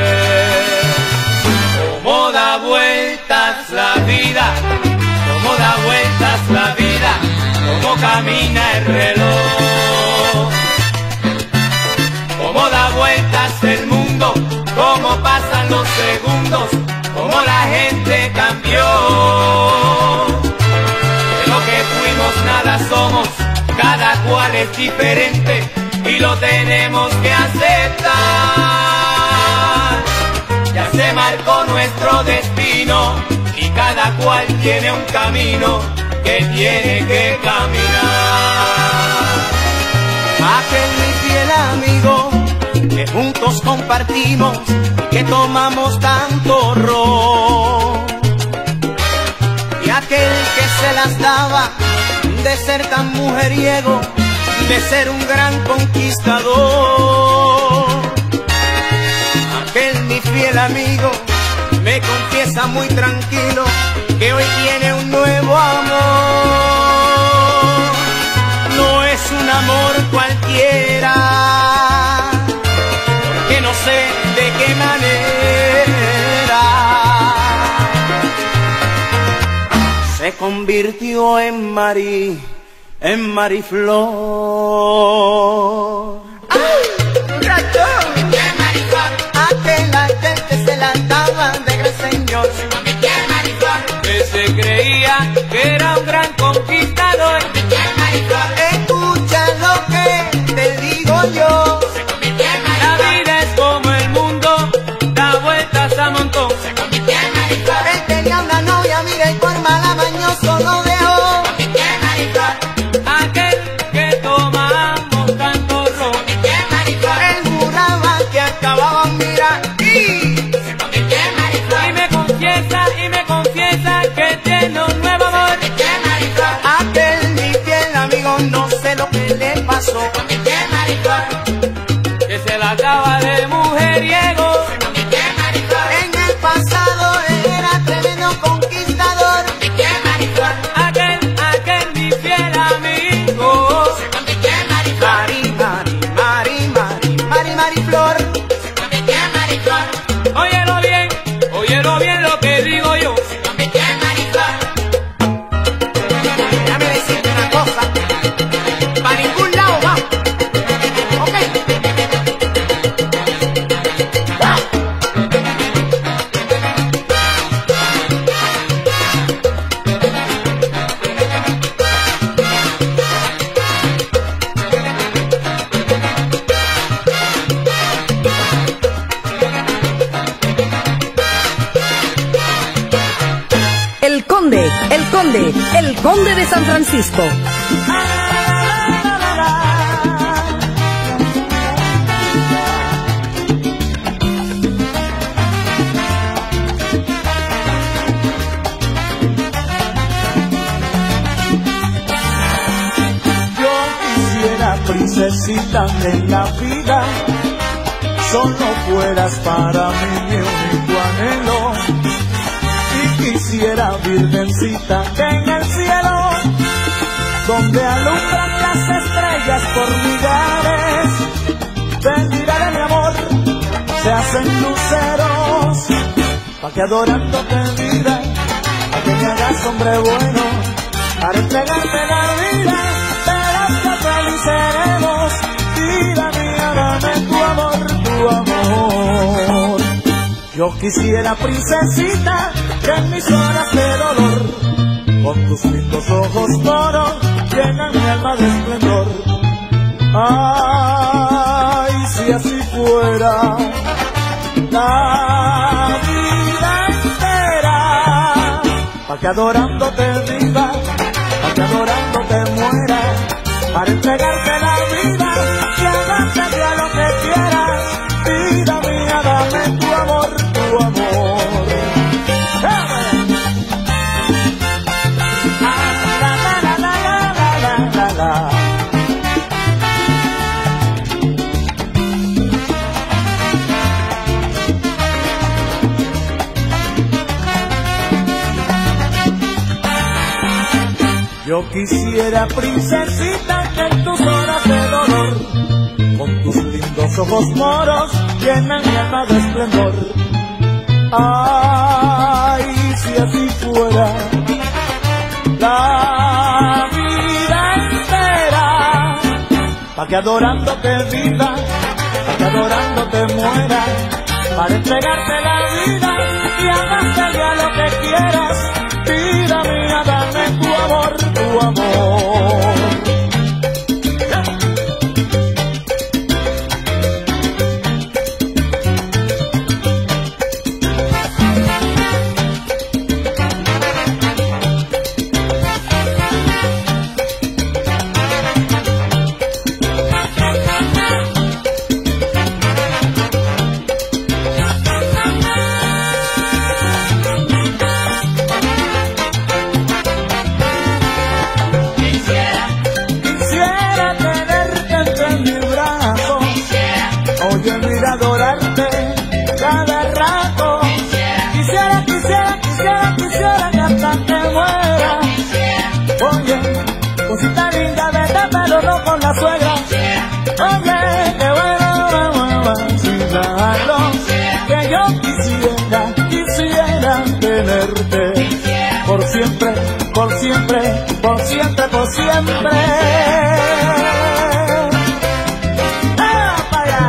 Cómo da vueltas la vida, cómo da vueltas la vida, cómo camina el reloj. Cómo da vueltas el mundo, cómo pasan los segundos, cómo la gente cambió. De lo que fuimos nada somos, cada cual es diferente y lo tenemos que aceptar. Ya se marcó nuestro destino y cada cual tiene un camino que tiene que caminar. Aquel mi fiel amigo que juntos compartimos y que tomamos tanto ron, y aquel que se las daba de ser tan mujeriego, de ser un gran conquistador. Aquel mi fiel amigo me confiesa muy tranquilo que hoy tiene un nuevo amor. No es un amor cualquiera, porque no sé de qué manera se convirtió en Mari, en Mariflor. ¡Ay, ratón! ¡Qué mariflor! Aquel aquel que se la daba de gran señor se convirtió en Mariflor. Que se creía que era un gran conquistador. Se convirtió en Mariflor. Escucha lo que te digo yo. Se convirtió en Mariflor. La vida es como el mundo, da vueltas a montón. Se convirtió en Mariflor. Él tenía una novia, mira, y por mala mañoso lo dejó. Se convirtió en Mariflor. Aquel que tomamos tanto ron. Se convirtió en Mariflor. Él juraba que acababan, mira, y se convirtió en Mariflor. Y me confiesa, y me confiesa que tiene un nuevo amor. Se convirtió en Mariflor. Aquel mi fiel amigo, no sé lo que le pasó. Se convirtió en Mariflor. Que se la daba de mujeriego. Se convirtió en Mariflor. En el pasado era tremendo conquistador. Se convirtió en Mariflor. Aquel, aquel mi fiel amigo. Se convirtió en Mariflor. Mari, Mari, Mari, Mari, Mari, Mariflor. Se convirtió en Mariflor. Óyelo bien, óyelo bien lo que digo yo. Se convirtió en Mariflor. Déjame decirte una cosa. Para ningún lado va. Ok. El Conde, el Conde, el Conde de San Francisco. Yo quisiera, princesita de la vida, solo fueras para mí mi único anhelo. Y quisiera, virgencita, que en el cielo, donde alumbran las estrellas por millares, bendirá de mi amor, se hacen luceros, pa' que adorándote vida, pa' que me hagas hombre bueno, para entregarte la vida, verás que feliz seremos, vida mía, dame tu amor, tu amor. Yo quisiera, princesita, que en mis horas de dolor, con tus lindos ojos moros, llenan mi alma de esplendor. Ay, si así fuera la vida entera, pa' que adorándote viva, pa' que adorándote muera, para entregarte la vida y agárrate a lo que quieras, vida mía, dame tu amor, tu amor. Yo quisiera, princesita, que en tus horas de dolor, con tus lindos ojos moros, llenan mi alma de esplendor. Ay, si así fuera la vida entera, pa' que adorándote viva, pa' que adorándote muera, para entregarte la vida y amarte a lo que quieras, vida mía, dame tu amor, tu amor. Suegra, oye, qué bueno, vacilarlo, que yo quisiera, quisiera tenerte, por siempre, por siempre, por siempre, por siempre. ¡Ah, para allá!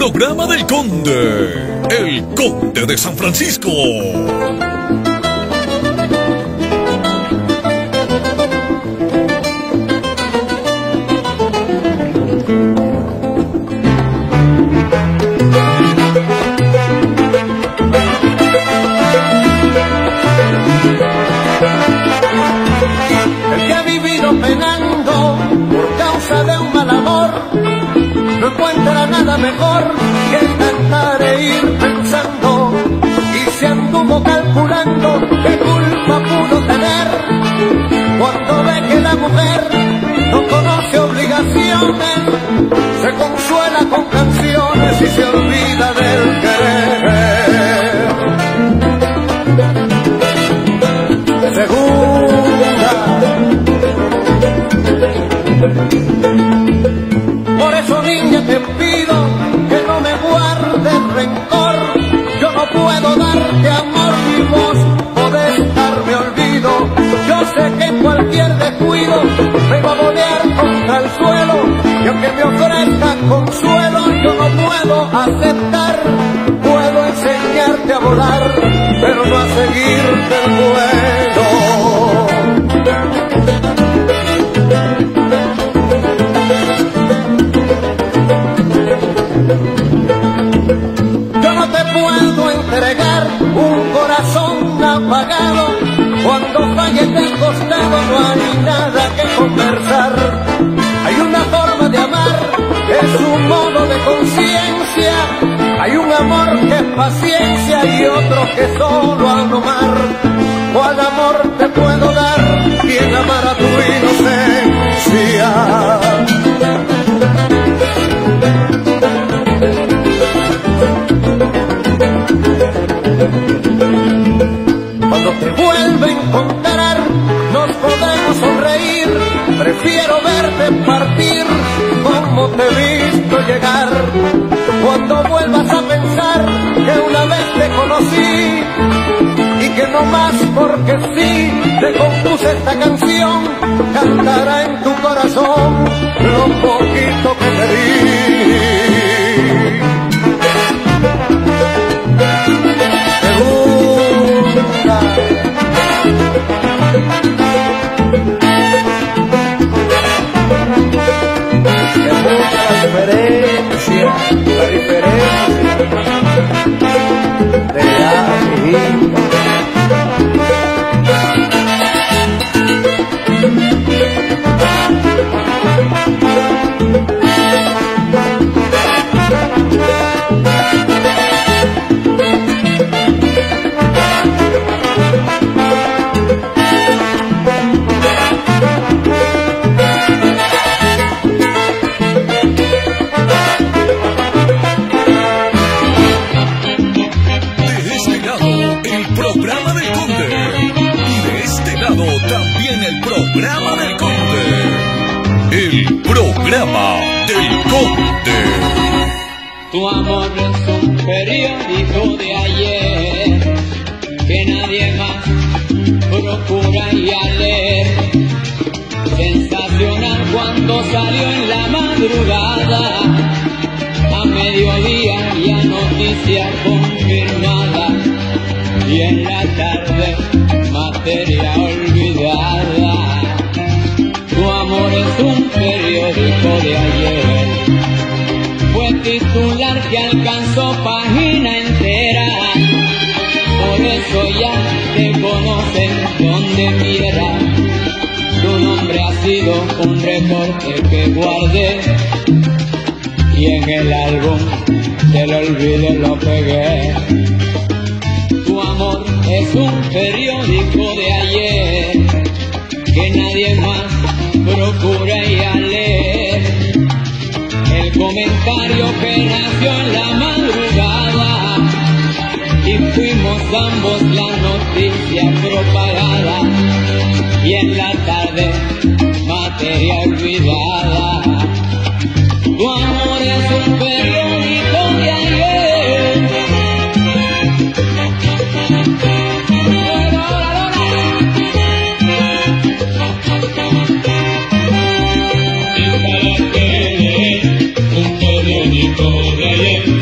programa del Conde, el Conde de San Francisco. El que ha vivido penando por causa de un mal amor no encuentra nada mejor que cantar e ir pensando, y se anduvo calculando qué culpa pudo tener cuando ve que la mujer no conoce obligaciones, se consuela con canciones y se olvida del querer. Segunda. Por eso, niña, te pido que no me guardes rencor. Yo no puedo darte amor ni vos podés darme olvido. Yo sé que en cualquier descuido me va a bolear contra el suelo, y aunque me ofrezca consuelo yo no puedo aceptar. Puedo enseñarte a volar, pero no a seguirte el vuelo. Yo no te puedo entregar un corazón apagado. Cuando falles del costado no hay nada que conversar. Hay una forma de amar, es un modo de conciencia. Hay un amor que es paciencia y otro que solo amar. ¿Cuál amor te puedo dar? ¿Quién amará tu inocencia? Cuando te vuelva a encontrar nos podemos sonreír. Prefiero verte partir como te he visto llegar. Cuando vuelvas a pensar que una vez te conocí y que no más porque sí te compuse esta canción, cantará en tu corazón lo poquito que te di. La diferencia, la diferencia de la vida. También el programa del Conde, el programa del Conde. Tu amor es un periódico de ayer que nadie más procura ya leer. Sensacional cuando salió en la madrugada, a mediodía ya noticia confirmada, y en la tarde materia olvidada. Tu amor es un periódico de ayer, fue titular que alcanzó página entera. Por eso ya te conocen donde quiera. Tu nombre ha sido un recorte que guardé, y en el álbum del olvido lo pegué. Tu amor es un periódico de ayer que nadie más procura ya leer. El comentario que nació en la madrugada, y fuimos ambos la noticia propagada, y en la tarde materia olvidada. Tu amor es un periódico de ayer. Un periódico de ayer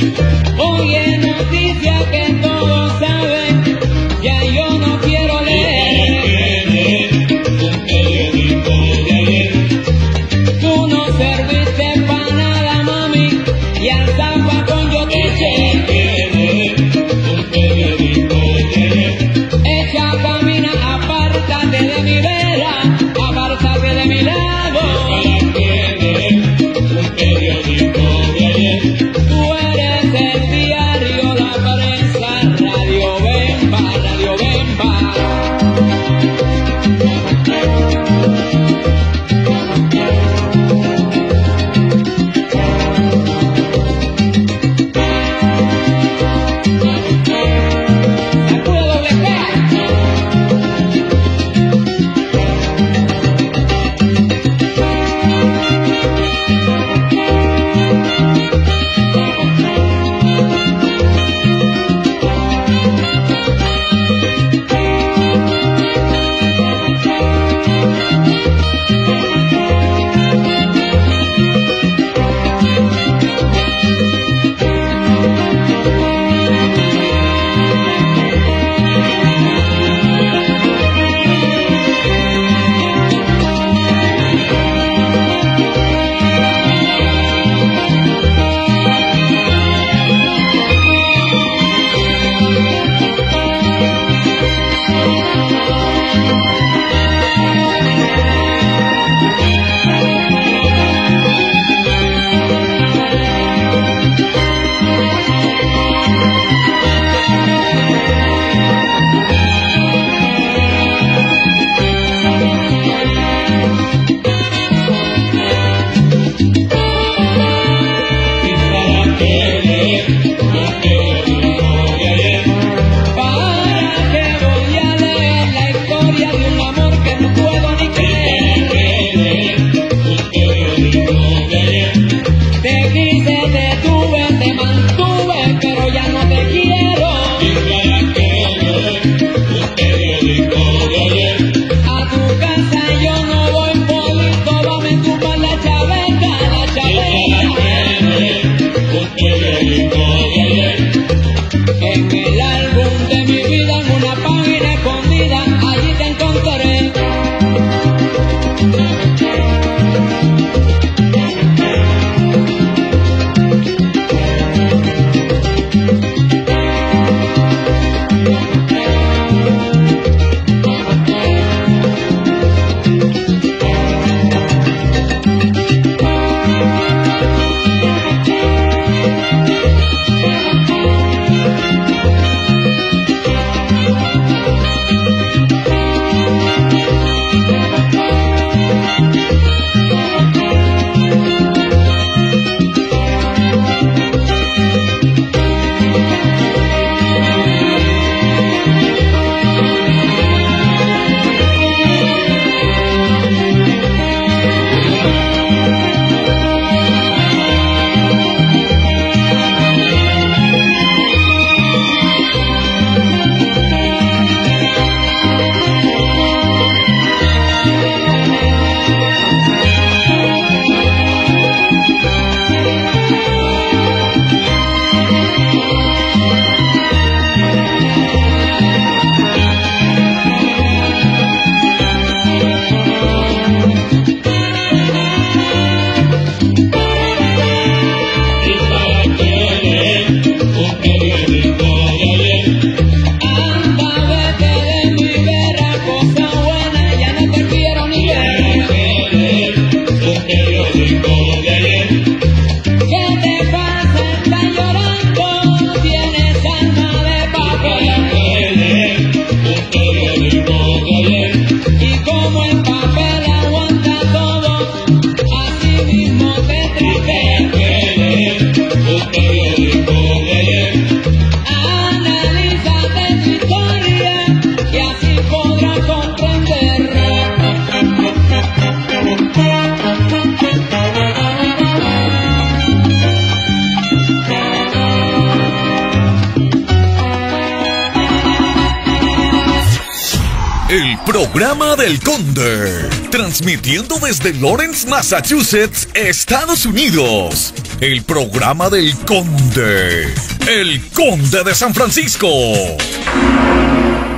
como el papel aguanta todo, así mismo te traje. Un periódico de ayer. Analízate tu historia y así podrás comprender. El programa del Conde, transmitiendo desde Lawrence, Massachusetts, Estados Unidos. El programa del Conde, el Conde de San Francisco.